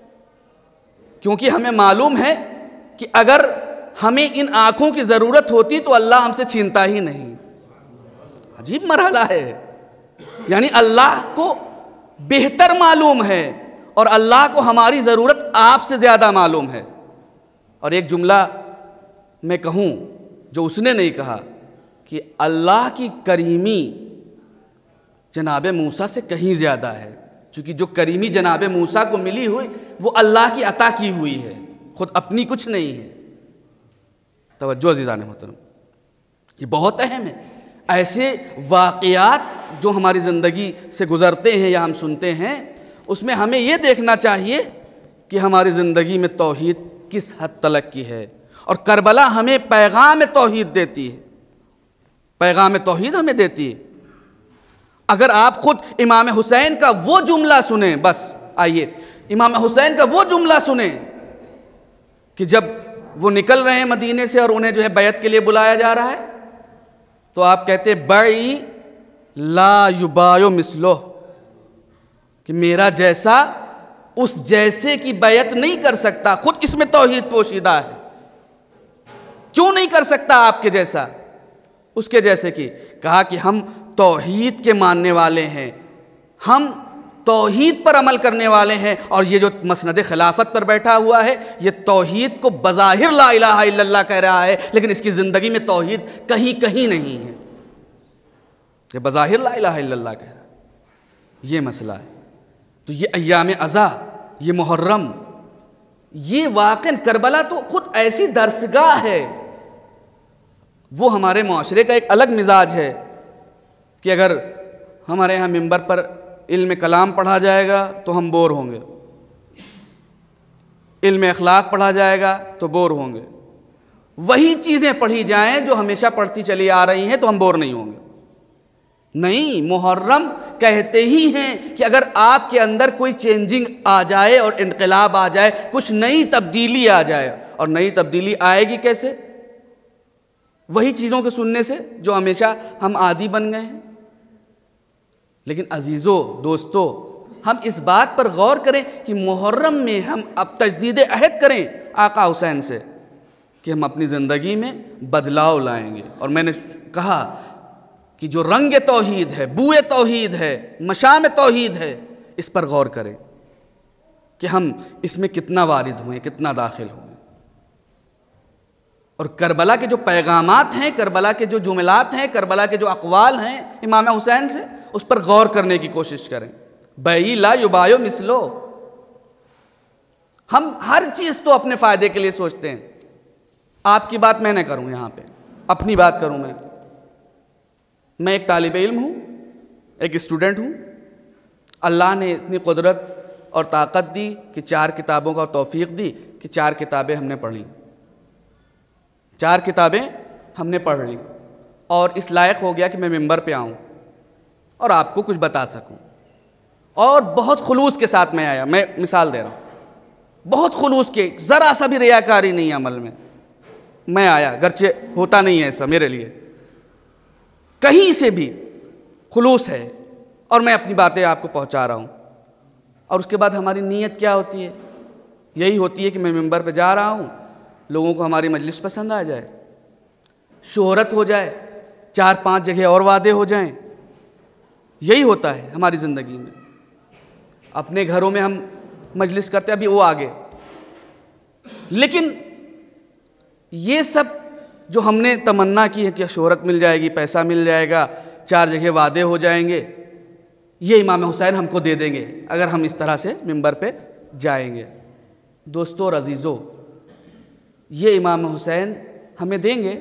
क्योंकि हमें मालूम है कि अगर हमें इन आंखों की ज़रूरत होती तो अल्लाह हमसे छीनता ही नहीं। अजीब मरहला है, यानी अल्लाह को बेहतर मालूम है और अल्लाह को हमारी ज़रूरत आपसे ज़्यादा मालूम है। और एक जुमला मैं कहूँ जो उसने नहीं कहा कि अल्लाह की करीमी जनाब मूसा से कहीं ज़्यादा है, क्योंकि जो करीमी जनाब मूसा को मिली हुई वो अल्लाह की अता की हुई है, खुद अपनी कुछ नहीं है। तवज्जो अज़ीज़ान मोहतरम, ये बहुत अहम है। ऐसे वाक़यात जो हमारी ज़िंदगी से गुज़रते हैं या हम सुनते हैं, उसमें हमें ये देखना चाहिए कि हमारी ज़िंदगी में तौहीद किस हद तलक की है। और करबला हमें पैगाम तौहीद देती है, पैगाम तौहीद हमें देती है। अगर आप खुद इमाम हुसैन का वो जुमला सुने, बस आइए इमाम हुसैन का वो जुमला सुने कि जब वो निकल रहे हैं मदीने से और उन्हें जो है बैत के लिए बुलाया जा रहा है, तो आप कहते बई ला युबायो मिसलो, कि मेरा जैसा उस जैसे की बैत नहीं कर सकता। खुद इसमें तौहीद पोशीदा है। क्यों नहीं कर सकता आपके जैसा, उसके जैसे की? कहा कि हम तौहीद के मानने वाले हैं, हम तौहीद पर अमल करने वाले हैं। और ये जो मसनद खिलाफत पर बैठा हुआ है, ये तौहीद को बज़ाहिर ला इलाहा इल्लल्लाह कह रहा है, लेकिन इसकी ज़िंदगी में तौहीद कहीं कहीं नहीं है। ये बज़ाहिर ला इलाहा इल्लल्लाह कह रहा है, ये मसला है। तो ये अय्याम अज़ा, ये मुहर्रम, ये वाक़ई करबला तो खुद ऐसी दरसगाह है। वो हमारे माशरे का एक अलग मिजाज है कि अगर हमारे यहाँ मिंबर पर इल्म कलाम पढ़ा जाएगा तो हम बोर होंगे, इल्म अखलाक पढ़ा जाएगा तो बोर होंगे। वही चीज़ें पढ़ी जाएं जो हमेशा पढ़ती चली आ रही हैं तो हम बोर नहीं होंगे। नहीं, मुहर्रम कहते ही हैं कि अगर आपके अंदर कोई चेंजिंग आ जाए और इनकलाब आ जाए, कुछ नई तब्दीली आ जाए। और नई तब्दीली आएगी कैसे? वही चीज़ों के सुनने से जो हमेशा हम आदी बन गए हैं। लेकिन अजीज़ों, दोस्तों, हम इस बात पर गौर करें कि मुहर्रम में हम अब तजदीद अहद करें आका हुसैन से कि हम अपनी ज़िंदगी में बदलाव लाएंगे। और मैंने कहा कि जो रंग तौहीद है, बूए तौहीद है, मशाम तौहीद है, इस पर गौर करें कि हम इसमें कितना वारिद हुए, कितना दाखिल हुए। और करबला के जो पैगामात हैं, करबला के जो जुमलात हैं, करबला के जो अक़वाल हैं इमाम हुसैन से, उस पर गौर करने की कोशिश करें। बई ला युबायो मिसलो। हम हर चीज़ तो अपने फ़ायदे के लिए सोचते हैं। आपकी बात मैं नहीं करूँ, यहाँ पे अपनी बात करूँ। मैं एक तालिब इल्म हूँ, एक स्टूडेंट हूँ। अल्लाह ने इतनी कुदरत और ताकत दी कि 4 किताबों का तौफीक दी कि 4 किताबें हमने पढ़ी। 4 किताबें हमने पढ़ ली और इस लायक हो गया कि मैं मिंबर पे आऊँ और आपको कुछ बता सकूँ। और बहुत खुलूस के साथ मैं आया, मैं मिसाल दे रहा हूँ, बहुत खुलूस के, ज़रा सा भी रियाकारी नहीं है अमल में मैं आया, गर्चे होता नहीं है ऐसा मेरे लिए, कहीं से भी खुलूस है और मैं अपनी बातें आपको पहुँचा रहा हूँ। और उसके बाद हमारी नीयत क्या होती है? यही होती है कि मैं मिंबर पे जा रहा हूँ, लोगों को हमारी मजलिस पसंद आ जाए, शोहरत हो जाए, 4-5 जगह और वादे हो जाएं। यही होता है हमारी ज़िंदगी में। अपने घरों में हम मजलिस करते हैं, अभी वो आगे, लेकिन ये सब जो हमने तमन्ना की है कि शोहरत मिल जाएगी, पैसा मिल जाएगा, 4 जगह वादे हो जाएंगे, ये इमाम हुसैन हमको दे देंगे अगर हम इस तरह से मिंबर पे जाएंगे। दोस्तों और अजीज़ों, ये इमाम हुसैन हमें देंगे,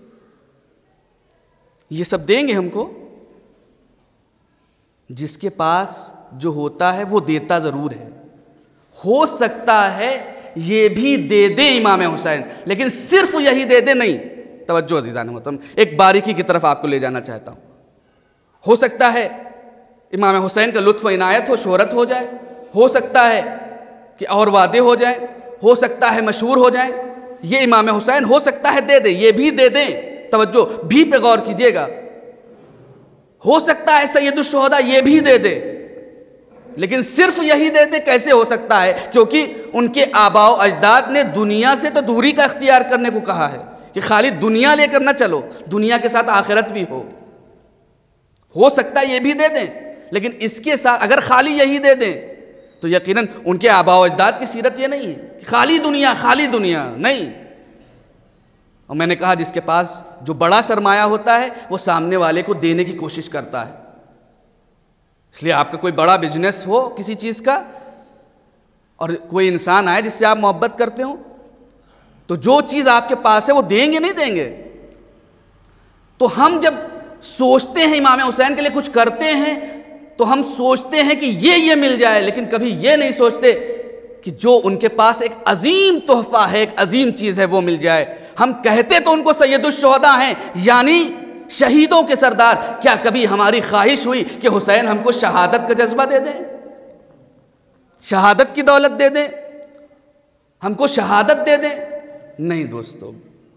ये सब देंगे हमको? जिसके पास जो होता है वो देता ज़रूर है। हो सकता है ये भी दे दे इमाम हुसैन, लेकिन सिर्फ यही दे दे नहीं। तवज्जो अज़ीज़ान मोहतरम, एक बारीकी की तरफ आपको ले जाना चाहता हूँ। हो सकता है इमाम हुसैन का लुत्फ़ इनायत हो, शोहरत हो जाए, हो सकता है कि और वादे हो जाए, हो सकता है मशहूर हो जाए। ये इमाम हुसैन हो सकता है दे दे, ये भी दे दें। तवज्जो भी पे गौर कीजिएगा। हो सकता है सैयदुश शुहदा ये भी दे दे, लेकिन सिर्फ यही दे दे कैसे हो सकता है? क्योंकि उनके आबाओ अजदाद ने दुनिया से तो दूरी का इख्तियार करने को कहा है कि खाली दुनिया लेकर न चलो, दुनिया के साथ आखिरत भी हो सकता है ये भी दे दें, लेकिन इसके साथ अगर खाली यही दे दें तो यकीनन उनके आबाओ अजदाद की सीरत ये नहीं है कि खाली दुनिया नहीं। और मैंने कहा जिसके पास जो बड़ा सरमाया होता है वो सामने वाले को देने की कोशिश करता है। इसलिए आपका कोई बड़ा बिजनेस हो किसी चीज़ का और कोई इंसान आए जिससे आप मोहब्बत करते हो, तो जो चीज़ आपके पास है वो देंगे नहीं देंगे? तो हम जब सोचते हैं इमाम हुसैन के लिए कुछ करते हैं तो हम सोचते हैं कि ये मिल जाए, लेकिन कभी ये नहीं सोचते कि जो उनके पास एक अजीम तोहफा है, एक अजीम चीज़ है, वो मिल जाए। हम कहते तो उनको सैयदुश शुहदा हैं, यानी शहीदों के सरदार। क्या कभी हमारी ख्वाहिश हुई कि हुसैन हमको शहादत का जज्बा दे दें, शहादत की दौलत दे दें, हमको शहादत दे दें? नहीं दोस्तों,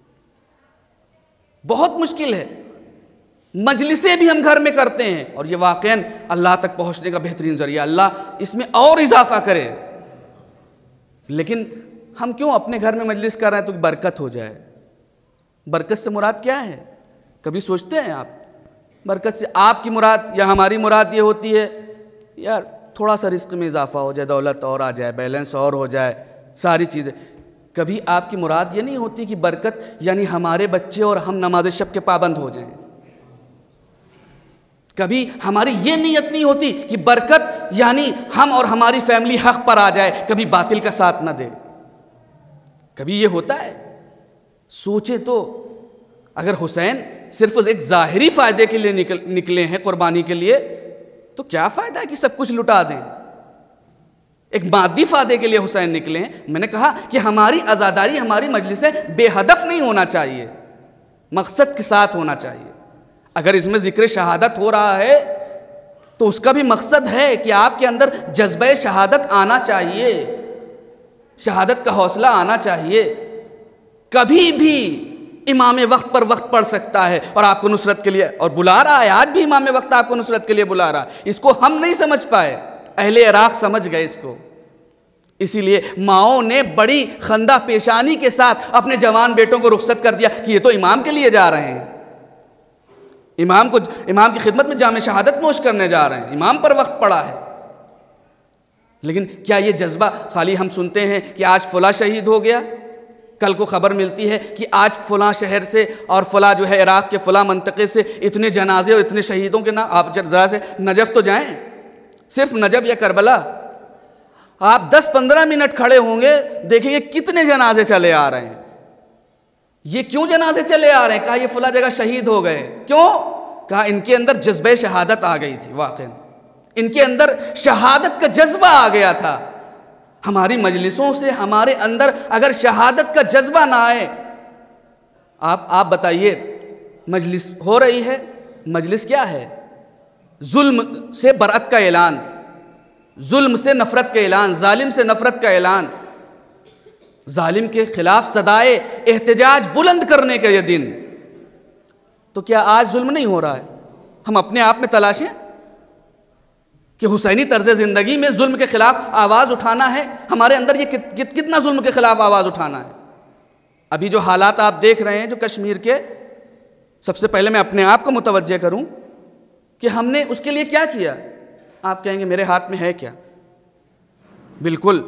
बहुत मुश्किल है। मजलिसें भी हम घर में करते हैं और ये वाक़ईन अल्लाह तक पहुंचने का बेहतरीन जरिया, अल्लाह इसमें और इजाफा करे। लेकिन हम क्यों अपने घर में मजलिस कर रहे हैं? तो बरकत हो जाए। बरकत से मुराद क्या है? कभी सोचते हैं आप? बरकत से आपकी मुराद या हमारी मुराद ये होती है यार थोड़ा सा रिस्क में इजाफा हो जाए, दौलत और आ जाए, बैलेंस और हो जाए, सारी चीज़ें। कभी आपकी मुराद ये नहीं होती कि बरकत यानी हमारे बच्चे और हम नमाज शब के पाबंद हो जाएं। कभी हमारी ये नीयत नहीं होती कि बरकत यानी हम और हमारी फैमिली हक पर आ जाए, कभी बातिल का साथ ना दे। कभी ये होता है? सोचे तो अगर हुसैन सिर्फ एक ज़ाहिरी फ़ायदे के लिए निकले हैं कुर्बानी के लिए, तो क्या फ़ायदा है कि सब कुछ लुटा दें? एक मादी फ़ायदे के लिए हुसैन निकले हैं। मैंने कहा कि हमारी आज़ादारी, हमारी मजलिसें बेहदफ नहीं होना चाहिए, मकसद के साथ होना चाहिए। अगर इसमें ज़िक्र शहादत हो रहा है तो उसका भी मकसद है कि आपके अंदर जज्बे शहादत आना चाहिए, शहादत का हौसला आना चाहिए। कभी भी इमाम वक्त पर वक्त पढ़ सकता है और आपको नुसरत के लिए और बुला रहा है। आज भी इमाम वक्त आपको नुसरत के लिए बुला रहा है। इसको हम नहीं समझ पाए, अहले इराक समझ गए इसको। इसीलिए माओ ने बड़ी खंदा पेशानी के साथ अपने जवान बेटों को रुखसत कर दिया कि ये तो इमाम के लिए जा रहे हैं, इमाम की खिदमत में जामे शहादत नोश करने जा रहे हैं, इमाम पर वक्त पड़ा है। लेकिन क्या ये जज्बा खाली हम सुनते हैं कि आज फला शहीद हो गया, कल को खबर मिलती है कि आज फला शहर से और फला जो है इराक़ के फला मंतक़े से इतने जनाजे और इतने शहीदों के नाम। आप ज़रा से नजफ़ तो जाएं, सिर्फ नजफ़ या करबला आप 10-15 मिनट खड़े होंगे, देखेंगे कितने जनाजे चले आ रहे हैं। ये क्यों जनाजे चले आ रहे हैं? कहा ये फला जगह शहीद हो गए। क्यों? कहा इनके अंदर जज्बे शहादत आ गई थी। वाक़ई इनके अंदर शहादत का जज्बा आ गया था। हमारी मजलिसों से हमारे अंदर अगर शहादत का जज्बा ना आए आप बताइए, मजलिस हो रही है, मजलिस क्या है? जुल्म से बरअत का ऐलान, जुल्म से नफरत का ऐलान, जालिम से नफरत का ऐलान, जालिम के खिलाफ सदाए एहतजाज बुलंद करने का यह दिन। तो क्या आज जुल्म नहीं हो रहा है? हम अपने आप में तलाशें कि हुसैनी तर्ज ज़िंदगी में जुल्म के खिलाफ आवाज़ उठाना है। हमारे अंदर ये कितना जुल्म के खिलाफ आवाज़ उठाना है। अभी जो हालात आप देख रहे हैं जो कश्मीर के, सबसे पहले मैं अपने आप को मुतवज्जे करूं कि हमने उसके लिए क्या किया। आप कहेंगे मेरे हाथ में है क्या? बिल्कुल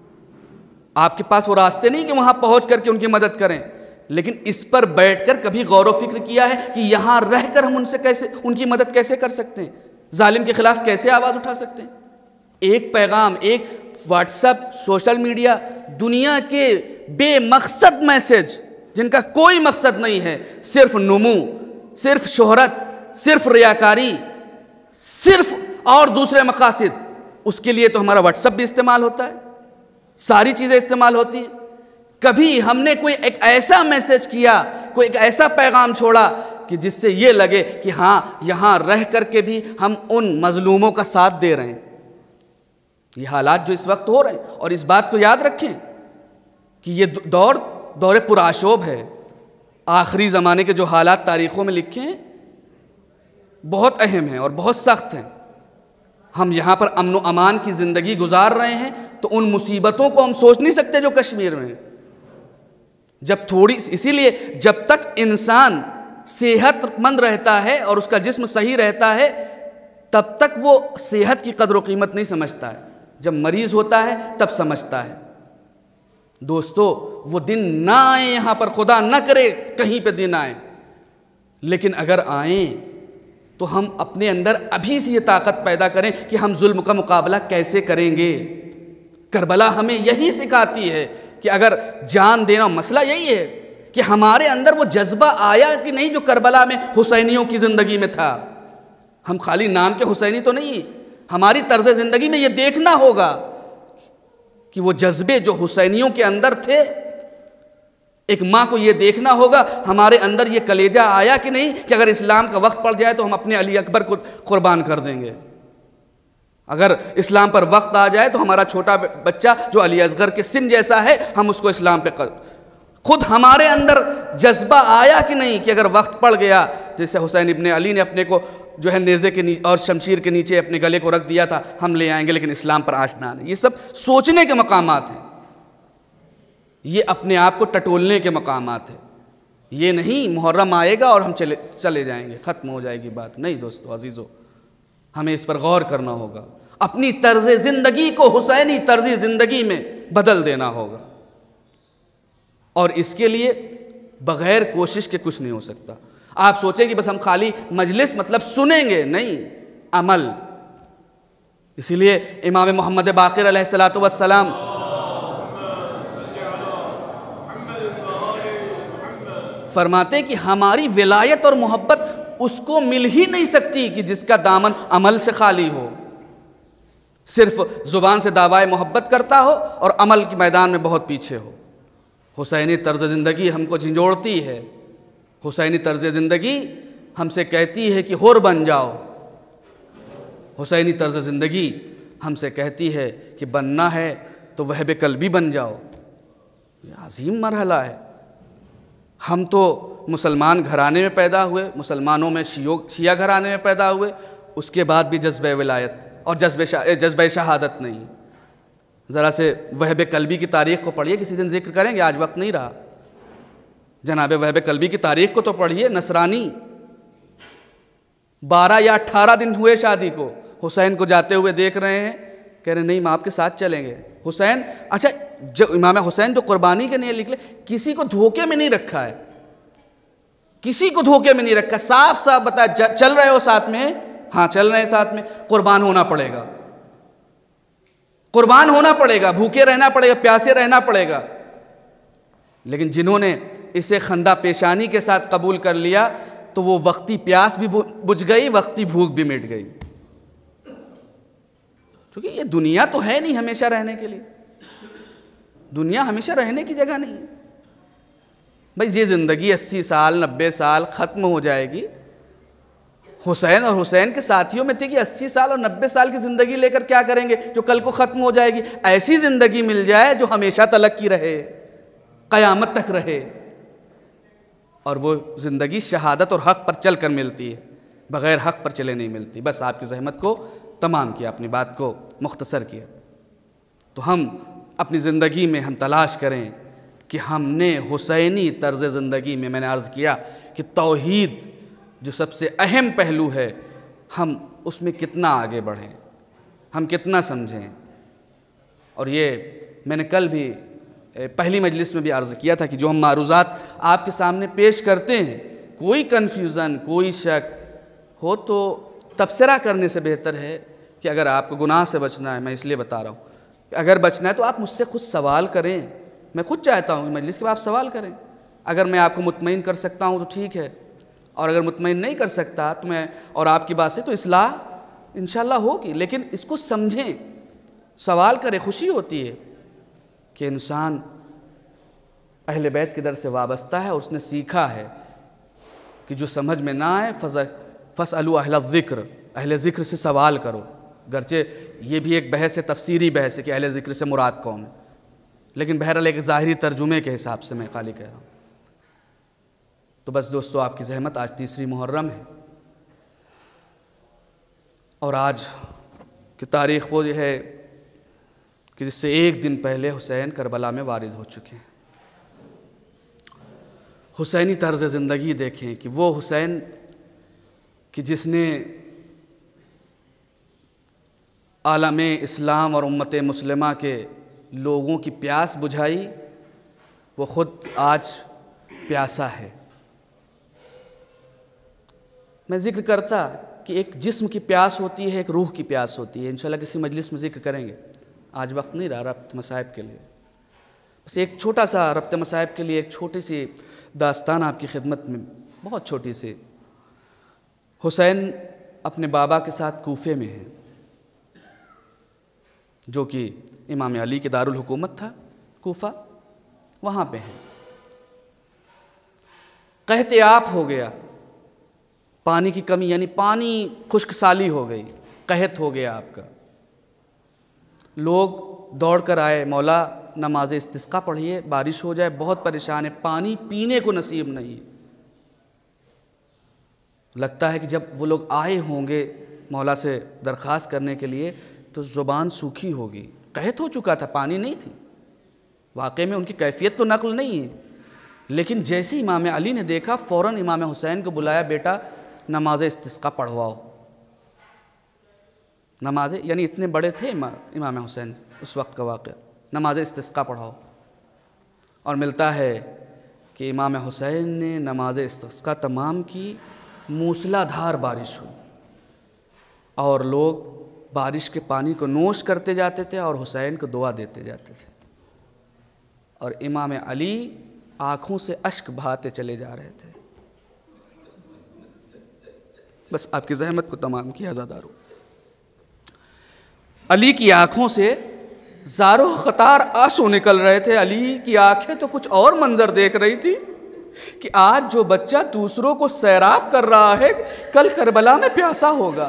आपके पास वो रास्ते नहीं कि वहां पहुंच करके उनकी मदद करें, लेकिन इस पर बैठकर कभी गौर व फिक्र किया है कि यहां रहकर हम उनसे कैसे, उनकी मदद कैसे कर सकते हैं, जालिम के खिलाफ कैसे आवाज़ उठा सकते हैं। एक पैगाम, एक व्हाट्सएप, सोशल मीडिया, दुनिया के बेमकसद मैसेज जिनका कोई मकसद नहीं है, सिर्फ नुमू, सिर्फ शोहरत, सिर्फ रियाकारी, सिर्फ और दूसरे मकासद, उसके लिए तो हमारा व्हाट्सएप भी इस्तेमाल होता है, सारी चीज़ें इस्तेमाल होती हैं। कभी हमने कोई एक ऐसा मैसेज किया, कोई एक ऐसा पैगाम छोड़ा कि जिससे ये लगे कि हाँ, यहाँ रह करके भी हम उन मजलूमों का साथ दे रहे हैं। ये हालात जो इस वक्त हो रहे हैं, और इस बात को याद रखें कि ये दौर पुराशोभ है। आखिरी ज़माने के जो हालात तारीख़ों में लिखे हैं बहुत अहम हैं और बहुत सख्त हैं। हम यहाँ पर अमन व अमान की ज़िंदगी गुजार रहे हैं, तो उन मुसीबतों को हम सोच नहीं सकते जो कश्मीर में। जब थोड़ी, इसीलिए जब तक इंसान सेहतमंद रहता है और उसका जिस्म सही रहता है, तब तक वो सेहत की कदर व कीमत नहीं समझता है। जब मरीज़ होता है तब समझता है। दोस्तों, वो दिन ना आए यहाँ पर, खुदा ना करे कहीं पे दिन आए, लेकिन अगर आए तो हम अपने अंदर अभी से ये ताकत पैदा करें कि हम जुल्म का मुकाबला कैसे करेंगे। करबला हमें यही सिखाती है कि अगर जान देना, मसला यही है कि हमारे अंदर वो जज्बा आया कि नहीं जो करबला में हुसैनियों की ज़िंदगी में था। हम खाली नाम के हुसैनी तो नहीं, हमारी तर्ज ज़िंदगी में ये देखना होगा कि वो जज्बे जो हुसैनियों के अंदर थे, एक माँ को ये देखना होगा हमारे अंदर ये कलेजा आया कि नहीं कि अगर इस्लाम का वक्त पड़ जाए तो हम अपने अली अकबर को कुर्बान कर देंगे। अगर इस्लाम पर वक्त आ जाए तो हमारा छोटा बच्चा जो अली असगर के सिन जैसा है, हम उसको इस्लाम पे खुद हमारे अंदर जज्बा आया कि नहीं कि अगर वक्त पड़ गया, जैसे हुसैन इब्ने अली ने अपने को जो है नेज़े के नीचे और शमशीर के नीचे अपने गले को रख दिया था, हम ले आएंगे लेकिन इस्लाम पर आशना नहीं। ये सब सोचने के मकामात हैं, ये अपने आप को टटोलने के मकामात हैं। ये नहीं मुहर्रम आएगा और हम चले जाएंगे, ख़त्म हो जाएगी बात। नहीं दोस्तों अजीज़ों, हमें इस पर गौर करना होगा। अपनी तर्ज ज़िंदगी को हुसैनी तर्ज ज़िंदगी में बदल देना होगा, और इसके लिए बग़ैर कोशिश के कुछ नहीं हो सकता। आप सोचें कि बस हम खाली मजलिस मतलब सुनेंगे, नहीं, अमल। इसीलिए इमाम मोहम्मद बाक़िर अलैहिस्सलातु वस्सलाम फरमाते कि हमारी विलायत और मोहब्बत उसको मिल ही नहीं सकती कि जिसका दामन अमल से खाली हो, सिर्फ ज़ुबान से दावाए मोहब्बत करता हो और अमल के मैदान में बहुत पीछे हो। हुसैनी तर्ज ज़िंदगी हमको झंझोड़ती है। हुसैनी तर्ज ज़िंदगी हमसे कहती है कि हुर बन जाओ। हुसैनी तर्ज ज़िंदगी हमसे कहती है कि बनना है तो वहब कल्बी बन जाओ। ये अजीम मरहला है। हम तो मुसलमान घराने में पैदा हुए, मुसलमानों में शिया घराने में पैदा हुए, उसके बाद भी जज्बे विलायत और जज्बे शहादत नहीं। ज़रा से वहब कल्बी की तारीख़ को पढ़िए, किसी दिन जिक्र करेंगे, आज वक्त नहीं रहा। जनाब वहब कल्बी की तारीख़ को तो पढ़िए। नसरानी 12 या 18 दिन हुए शादी को, हुसैन को जाते हुए देख रहे हैं, कह रहे नहीं हम आपके साथ चलेंगे। हुसैन, अच्छा जो इमाम हुसैन जो कुर्बानी के लिए निकले, किसी को धोखे में नहीं रखा है, किसी को धोखे में नहीं रखा, साफ साफ बताया चल रहे हो साथ में, हाँ चल रहे हैं साथ में, कुर्बान होना पड़ेगा, कुर्बान होना पड़ेगा, भूखे रहना पड़ेगा, प्यासे रहना पड़ेगा। लेकिन जिन्होंने इसे खंदा पेशानी के साथ कबूल कर लिया तो वो वक्ती प्यास भी बुझ गई, वक्ती भूख भी मिट गई। क्योंकि ये दुनिया तो है नहीं हमेशा रहने के लिए, दुनिया हमेशा रहने की जगह नहीं है। भाई ये ज़िंदगी 80 साल 90 साल ख़त्म हो जाएगी। हुसैन और हुसैन के साथियों में थे कि 80 साल और 90 साल की ज़िंदगी लेकर क्या करेंगे जो कल को ख़त्म हो जाएगी। ऐसी ज़िंदगी मिल जाए जो हमेशा तलक की रहे, क़यामत तक रहे, और वो ज़िंदगी शहादत और हक़ पर चल कर मिलती है, बग़ैर हक़ पर चले नहीं मिलती। बस आपकी ज़हमत को तमाम किया, अपनी बात को मुख्तसर किया। तो हम अपनी ज़िंदगी में हम तलाश करें कि हमने हुसैनी तर्ज़ ज़िंदगी में, मैंने अर्ज़ किया कि तौहीद जो सबसे अहम पहलू है, हम उसमें कितना आगे बढ़ें, हम कितना समझें। और ये मैंने कल भी पहली मजलिस में भी अर्ज़ किया था कि जो हम मारूज़ात आपके सामने पेश करते हैं, कोई कन्फ्यूज़न कोई शक हो तो तबसरा करने से बेहतर है कि अगर आपको गुनाह से बचना है, मैं इसलिए बता रहा हूँ, अगर बचना है तो आप मुझसे खुद सवाल करें। मैं खुद चाहता हूँ कि मजलिस के बाद आप सवाल करें। अगर मैं आपको मुतमईन कर सकता हूँ तो ठीक है, और अगर मुतमईन नहीं कर सकता तो मैं और आपकी बात से तो इस्लाह इंशाअल्लाह होगी। लेकिन इसको समझें, सवाल करें। खुशी होती है कि इंसान अहले बैत के दर से वाबस्ता है और उसने सीखा है कि जो समझ में ना आए फसअलू अहल ज़िक्र, अहले ज़िक्र से सवाल करो। गरचे ये भी एक बहस है, तफसीरी बहस है कि अहले ज़िक्र से मुराद कौन है, लेकिन बहरहाल एक ज़ाहिरी तर्जुमे के हिसाब से मैं खाली कह रहा हूँ। तो बस दोस्तों, आपकी ज़हमत, आज 3 मुहर्रम है और आज की तारीख़ वो है कि जिससे एक दिन पहले हुसैन करबला में वारिद हो चुके हैं। हुसैनी तर्ज़ ज़िंदगी देखें कि वो हुसैन कि जिसने आलमे इस्लाम और उम्मत मुस्लिमा के लोगों की प्यास बुझाई, वो ख़ुद आज प्यासा है। मैं ज़िक्र करता कि एक जिस्म की प्यास होती है, एक रूह की प्यास होती है। इंशाल्लाह किसी मजलिस में ज़िक्र करेंगे, आज वक्त नहीं रहा रब्त मसाइब के लिए। बस एक छोटा सा रब्त मसाइब के लिए एक छोटी सी दास्तान आपकी खिदमत में, बहुत छोटी सी। हुसैन अपने बाबा के साथ कूफे में हैं, जो कि इमाम अली के दारुल हुकूमत था कूफा, वहाँ पे हैं। कहते-आप हो गया, पानी की कमी, यानी पानी खुश्क साली हो गई, कहत हो गया आपका। लोग दौड़ कर आए, मौला नमाज इस्तिस्का पढ़िए, बारिश हो जाए, बहुत परेशान है, पानी पीने को नसीब नहीं है। लगता है कि जब वो लोग आए होंगे मौला से दरख्वास्त करने के लिए तो ज़ुबान सूखी होगी, कहत हो चुका था, पानी नहीं थी। वाक़ई में उनकी कैफियत तो नक़ल नहीं है, लेकिन जैसे इमाम अली ने देखा, फ़ौरन इमाम हुसैन को बुलाया, बेटा नमाज इस्तिस्का पढ़वाओ। नमाज, यानी इतने बड़े थे इमाम हुसैन उस वक्त का वाक़या, नमाज इस्तिस्का पढ़ाओ। और मिलता है कि इमाम हुसैन ने नमाज इस्तिस्का तमाम की, मूसलाधार बारिश हुई और लोग बारिश के पानी को नोश करते जाते थे और हुसैन को दुआ देते जाते थे, और इमाम अली आँखों से अश्क बहाते चले जा रहे थे। बस आपकी ज़हमत को तमाम किया ज़ादारो। अली की आँखों से ज़ारो ख़तार आंसू निकल रहे थे। अली की आँखें तो कुछ और मंजर देख रही थी कि आज जो बच्चा दूसरों को सैराब कर रहा है, कल करबला में प्यासा होगा।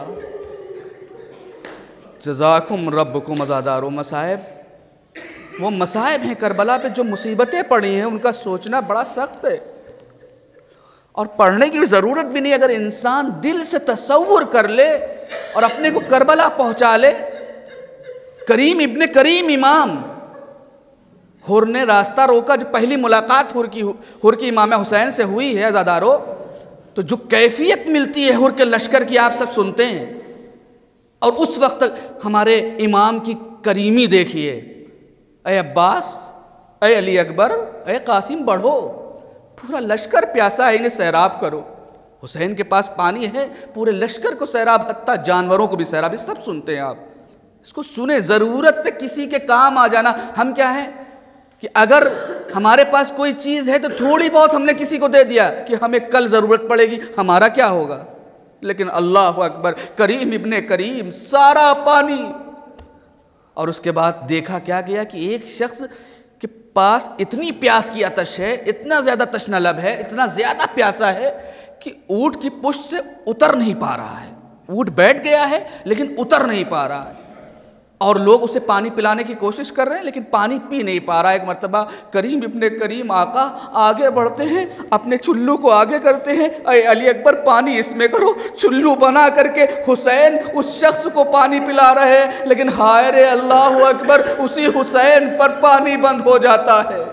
जज़ाकुम रब्बुकुम ज़ादारो मसाइब, वो मसाइब हैं करबला पे, जो मुसीबतें पड़ी हैं, उनका सोचना बड़ा सख्त है और पढ़ने की ज़रूरत भी नहीं। अगर इंसान दिल से तसव्वुर कर ले और अपने को करबला पहुँचा ले। करीम इब्ने करीम इमाम हुर ने रास्ता रोका, जो पहली मुलाकात हुर की इमाम हुसैन से हुई है ज़ादारो, तो जो कैफियत मिलती है हुर के लश्कर की आप सब सुनते हैं। और उस वक्त हमारे इमाम की करीमी देखिए, ए अब्बास, ए अली अकबर, ए कासिम बढ़ो, पूरा लश्कर प्यासा है, इन्हें सैराब करो। हुसैन के पास पानी है, पूरे लश्कर को सैराब, हत्ता जानवरों को भी सैराब। ये सब सुनते हैं आप, इसको सुने। ज़रूरत पे किसी के काम आ जाना। हम क्या है कि अगर हमारे पास कोई चीज़ है तो थोड़ी बहुत हमने किसी को दे दिया कि हमें कल ज़रूरत पड़ेगी, हमारा क्या होगा। लेकिन अल्लाह अकबर, करीम इब्ने करीम, सारा पानी। और उसके बाद देखा क्या गया कि एक शख्स के पास इतनी प्यास की आतश है, इतना ज़्यादा तशनलब है, इतना ज़्यादा प्यासा है कि ऊँट की पुश्त से उतर नहीं पा रहा है। ऊँट बैठ गया है लेकिन उतर नहीं पा रहा है, और लोग उसे पानी पिलाने की कोशिश कर रहे हैं लेकिन पानी पी नहीं पा रहा है। एक मर्तबा करीम इब्ने करीम आका आगे बढ़ते हैं, अपने चुल्लू को आगे करते हैं, अरे अली अकबर पानी इसमें करो। चुल्लू बना करके हुसैन उस शख्स को पानी पिला रहे हैं, लेकिन हाय रे अल्लाह अकबर, उसी हुसैन पर पानी बंद हो जाता है।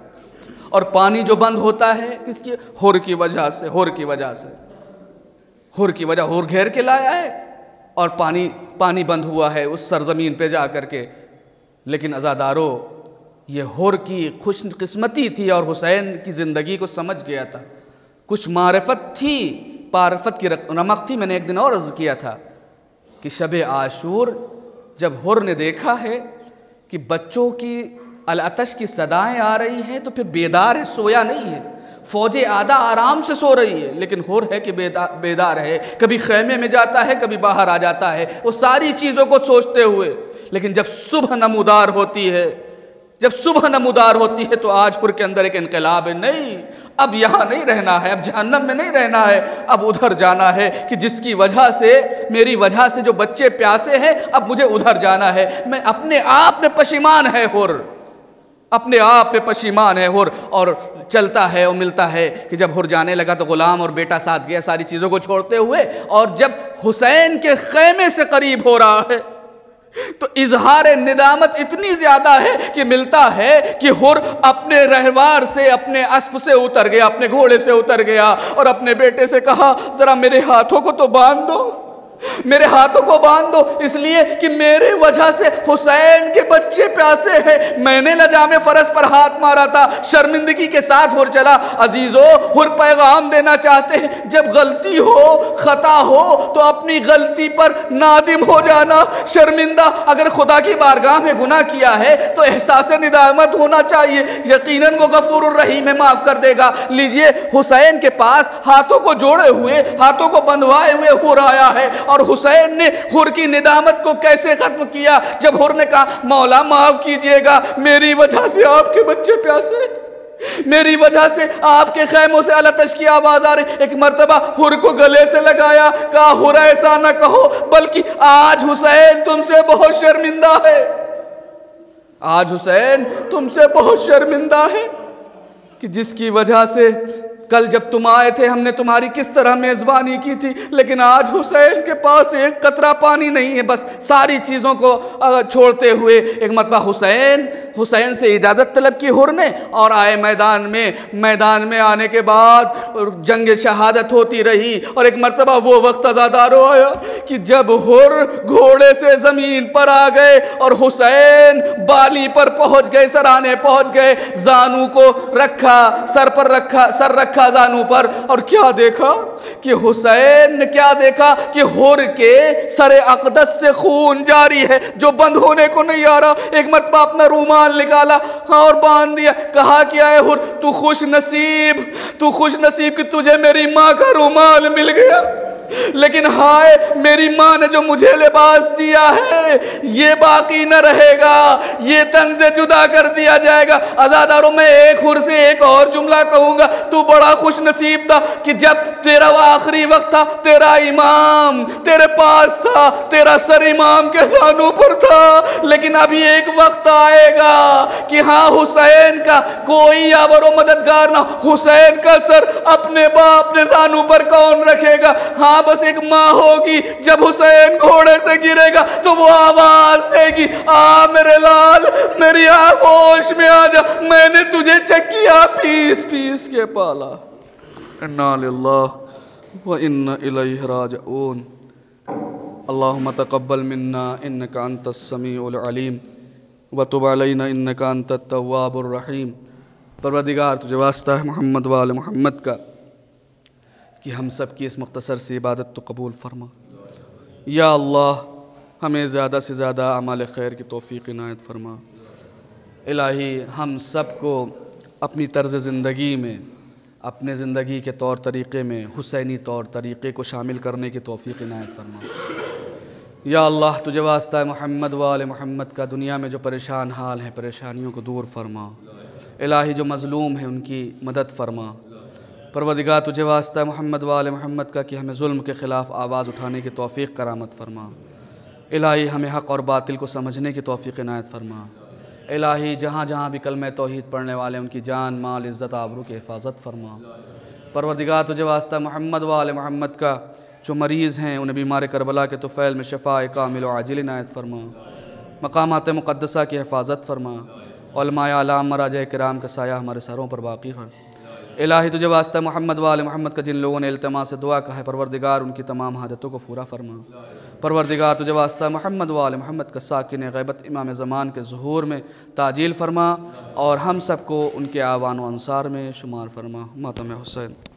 और पानी जो बंद होता है किसकी? हुर की वजह से। हुर की वजह से, हुर की वजह, हुर घेर के लाया है और पानी बंद हुआ है उस सरजमीन पे जा कर के। लेकिन अज़ादारों, ये हुर की खुशकिस्मती थी और हुसैन की ज़िंदगी को समझ गया था। कुछ मारिफत थी, मारिफत की रमक थी। मैंने एक दिन और अर्ज़ किया था कि शब आशूर जब हुर ने देखा है कि बच्चों की अल-अतश की सदाएँ आ रही हैं तो फिर बेदार है, सोया नहीं है। फ़ौज आदा आराम से सो रही है, लेकिन हुर है कि बेदार है। कभी खैमे में जाता है, कभी बाहर आ जाता है, वो सारी चीज़ों को सोचते हुए। लेकिन जब सुबह नमूदार होती है, जब सुबह नमूदार होती है तो आज हुर के अंदर एक इनकलाब है। नहीं, अब यहाँ नहीं रहना है, अब जहन्नम में नहीं रहना है, अब उधर जाना है कि जिसकी वजह से, मेरी वजह से जो बच्चे प्यासे हैं, अब मुझे उधर जाना है। मैं अपने आप में पशिमान है हुर, अपने आप पे पशिमान है हुर। और चलता है और मिलता है कि जब हुर जाने लगा तो गुलाम और बेटा साथ गया, सारी चीज़ों को छोड़ते हुए। और जब हुसैन के खैमे से करीब हो रहा है तो इजहार निदामत इतनी ज़्यादा है कि मिलता है कि हुर अपने रहवार से, अपने अस्प से उतर गया, अपने घोड़े से उतर गया और अपने बेटे से कहा, ज़रा मेरे हाथों को तो बांध दो, मेरे हाथों को बांध दो, इसलिए कि मेरे वजह से हुसैन के बच्चे प्यासे हैं। मैंने लजामे फरस पर हाथ मारा था, शर्मिंदगी के साथ हुर चला। अजीजों, हुर पैगाम देना चाहते हैं, जब गलती हो, खता हो तो अपनी गलती पर नादिम हो जाना, शर्मिंदा। अगर खुदा की बारगाह में गुनाह किया है तो एहसास निदामत होना चाहिए, यकीनन वो गफूरुर रहीम है, माफ कर देगा। लीजिए, हुसैन के पास हाथों को जोड़े हुए, हाथों को बंधवाए हुए हुर आया है। और हुसैन ने हुर की निदामत को कैसे खत्म किया? जब हुर ने कहा, मौला माफ कीजिएगा, मेरी वजह से आपके बच्चे प्यासे, मेरी वजह से आपके खैमों से अल-अतश की आवाज आ रही। एक मर्तबा हुर को गले से लगाया, कहा, हुर ऐसा न कहो, बल्कि आज हुसैन तुमसे बहुत शर्मिंदा है, आज हुसैन तुमसे बहुत शर्मिंदा है कि जिसकी वजह से कल जब तुम आए थे हमने तुम्हारी किस तरह मेज़बानी की थी, लेकिन आज हुसैन के पास एक कतरा पानी नहीं है। बस सारी चीज़ों को छोड़ते हुए एक मरतबा हुसैन से इजाज़त तलब की हुर ने और आए मैदान में। मैदान में आने के बाद जंग शहादत होती रही और एक मरतबा वो वक्त अज़ादारों आया कि जब हुर घोड़े से ज़मीन पर आ गए और हुसैन बाली पर पहुँच गए, सराने पहुँच गए, जानू को रखा, सर पर रखा, सर रखा जानु पर, और क्या देखा कि हुसैन ने क्या देखा कि हुर के सरे अक़दस से खून जारी है जो बंद होने को नहीं आ रहा। एक मरतबा अपना रूमाल निकाला और बांध दिया, कहा कि आए हुर, तू खुश नसीब कि तुझे मेरी माँ का रूमाल मिल गया, लेकिन हाय मेरी माँ ने जो मुझे लिबास दिया है ये बाकी न रहेगा, ये तन से जुदा कर दिया जाएगा। अज़ादारों, मैं एक हुर से एक और जुमला कहूँगा, तू बड़ा खुश नसीब था कि जब तेरा वो आखिरी वक्त था, तेरा इमाम तेरे पास था, तेरा सर इमाम के ज़ानू पर था, लेकिन अभी एक वक्त आएगा कि हाँ हुसैन का कोई यावर मददगार ना, हुसैन का सर अपने बाप ने ज़ानू पर कौन रखेगा? हाँ, बस एक माँ होगी, जब हुसैन घोड़े से गिरेगा तो वो आवाज देगी, आ मेरे लाल, मेरी आगोश में आ जा, मैंने तुझे चक्किया पीस पीस के पाला। इन्ना लिल्लाहि व इन्ना इलैहि राजिऊन। अल्लाहुम्मा तक़ब्बल मिन्ना इन्नका अंतस समीउल अलीम व तुब अलैना इन्नका अंतत तव्वाबुर रहीम। परवरदिगार, तुझे वास्ता है मोहम्मद वाले मोहम्मद का कि हम सब की इस मुख्तसर सी इबादत तो कबूल फरमा। या अल्लाह, हमें ज़्यादा से ज़्यादा अमाल खैर की तौफ़ीक़ इनायत फरमा। इलाही, हम सब को अपनी तर्ज़ ज़िंदगी में, अपने ज़िंदगी के तौर तरीक़े में हुसैनी तौर तरीक़े को शामिल करने की तौफ़ीक़ इनायत फरमा। या अल्लाह, तुझे वास्ता है मोहम्मद वाले मोहम्मद का दुनिया में जो परेशान हाल हैं, परेशानियों को दूर फरमा। इलाही जो मज़लूम हैं उनकी मदद फरमा। परवरदिगार तुझे वास्ता मोहम्मद वाले मोहम्मद का कि हमें जुल्म के ख़िलाफ़ आवाज़ उठाने की तौफ़ीक़ करामत फरमा। इलाही हमें हक़ और बातिल को समझने की तौफ़ीक़ इनायत फरमा। इलाही जहाँ जहाँ भी कलमे तौहीद पढ़ने वाले उनकी जान माल इज़्ज़त आबरू की हिफाजत फरमा। परवरदिगार तुझे वास्ता मोहम्मद वाले मोहम्मद का जो मरीज़ हैं उन्हें बीमार करबला के तुफ़ैल में शफ़ाए कामिल व आजिल इनायत फरमा। मकामात मुक़द्दसा की हिफाजत फरमा। उलमाए आलाम मराजे किराम का साया हमारे सरों पर बाक़ी है। इलाही तुझे वास्ता मोहम्मद वाले मोहम्मद का जिन लोगों ने इल्तिमा से दुआ कहा है परवरदिगार उनकी तमाम हाजतों को पूरा फरमा। परवरदिगार तुझे वास्ता मोहम्मद वाले मोहम्मद का साकिन ग़ैबत इमाम ज़मान के ज़ुहूर में ताजील फरमा और हम सब को उनके आवान व अंसार में शुमार फरमा। मातम हुसैन।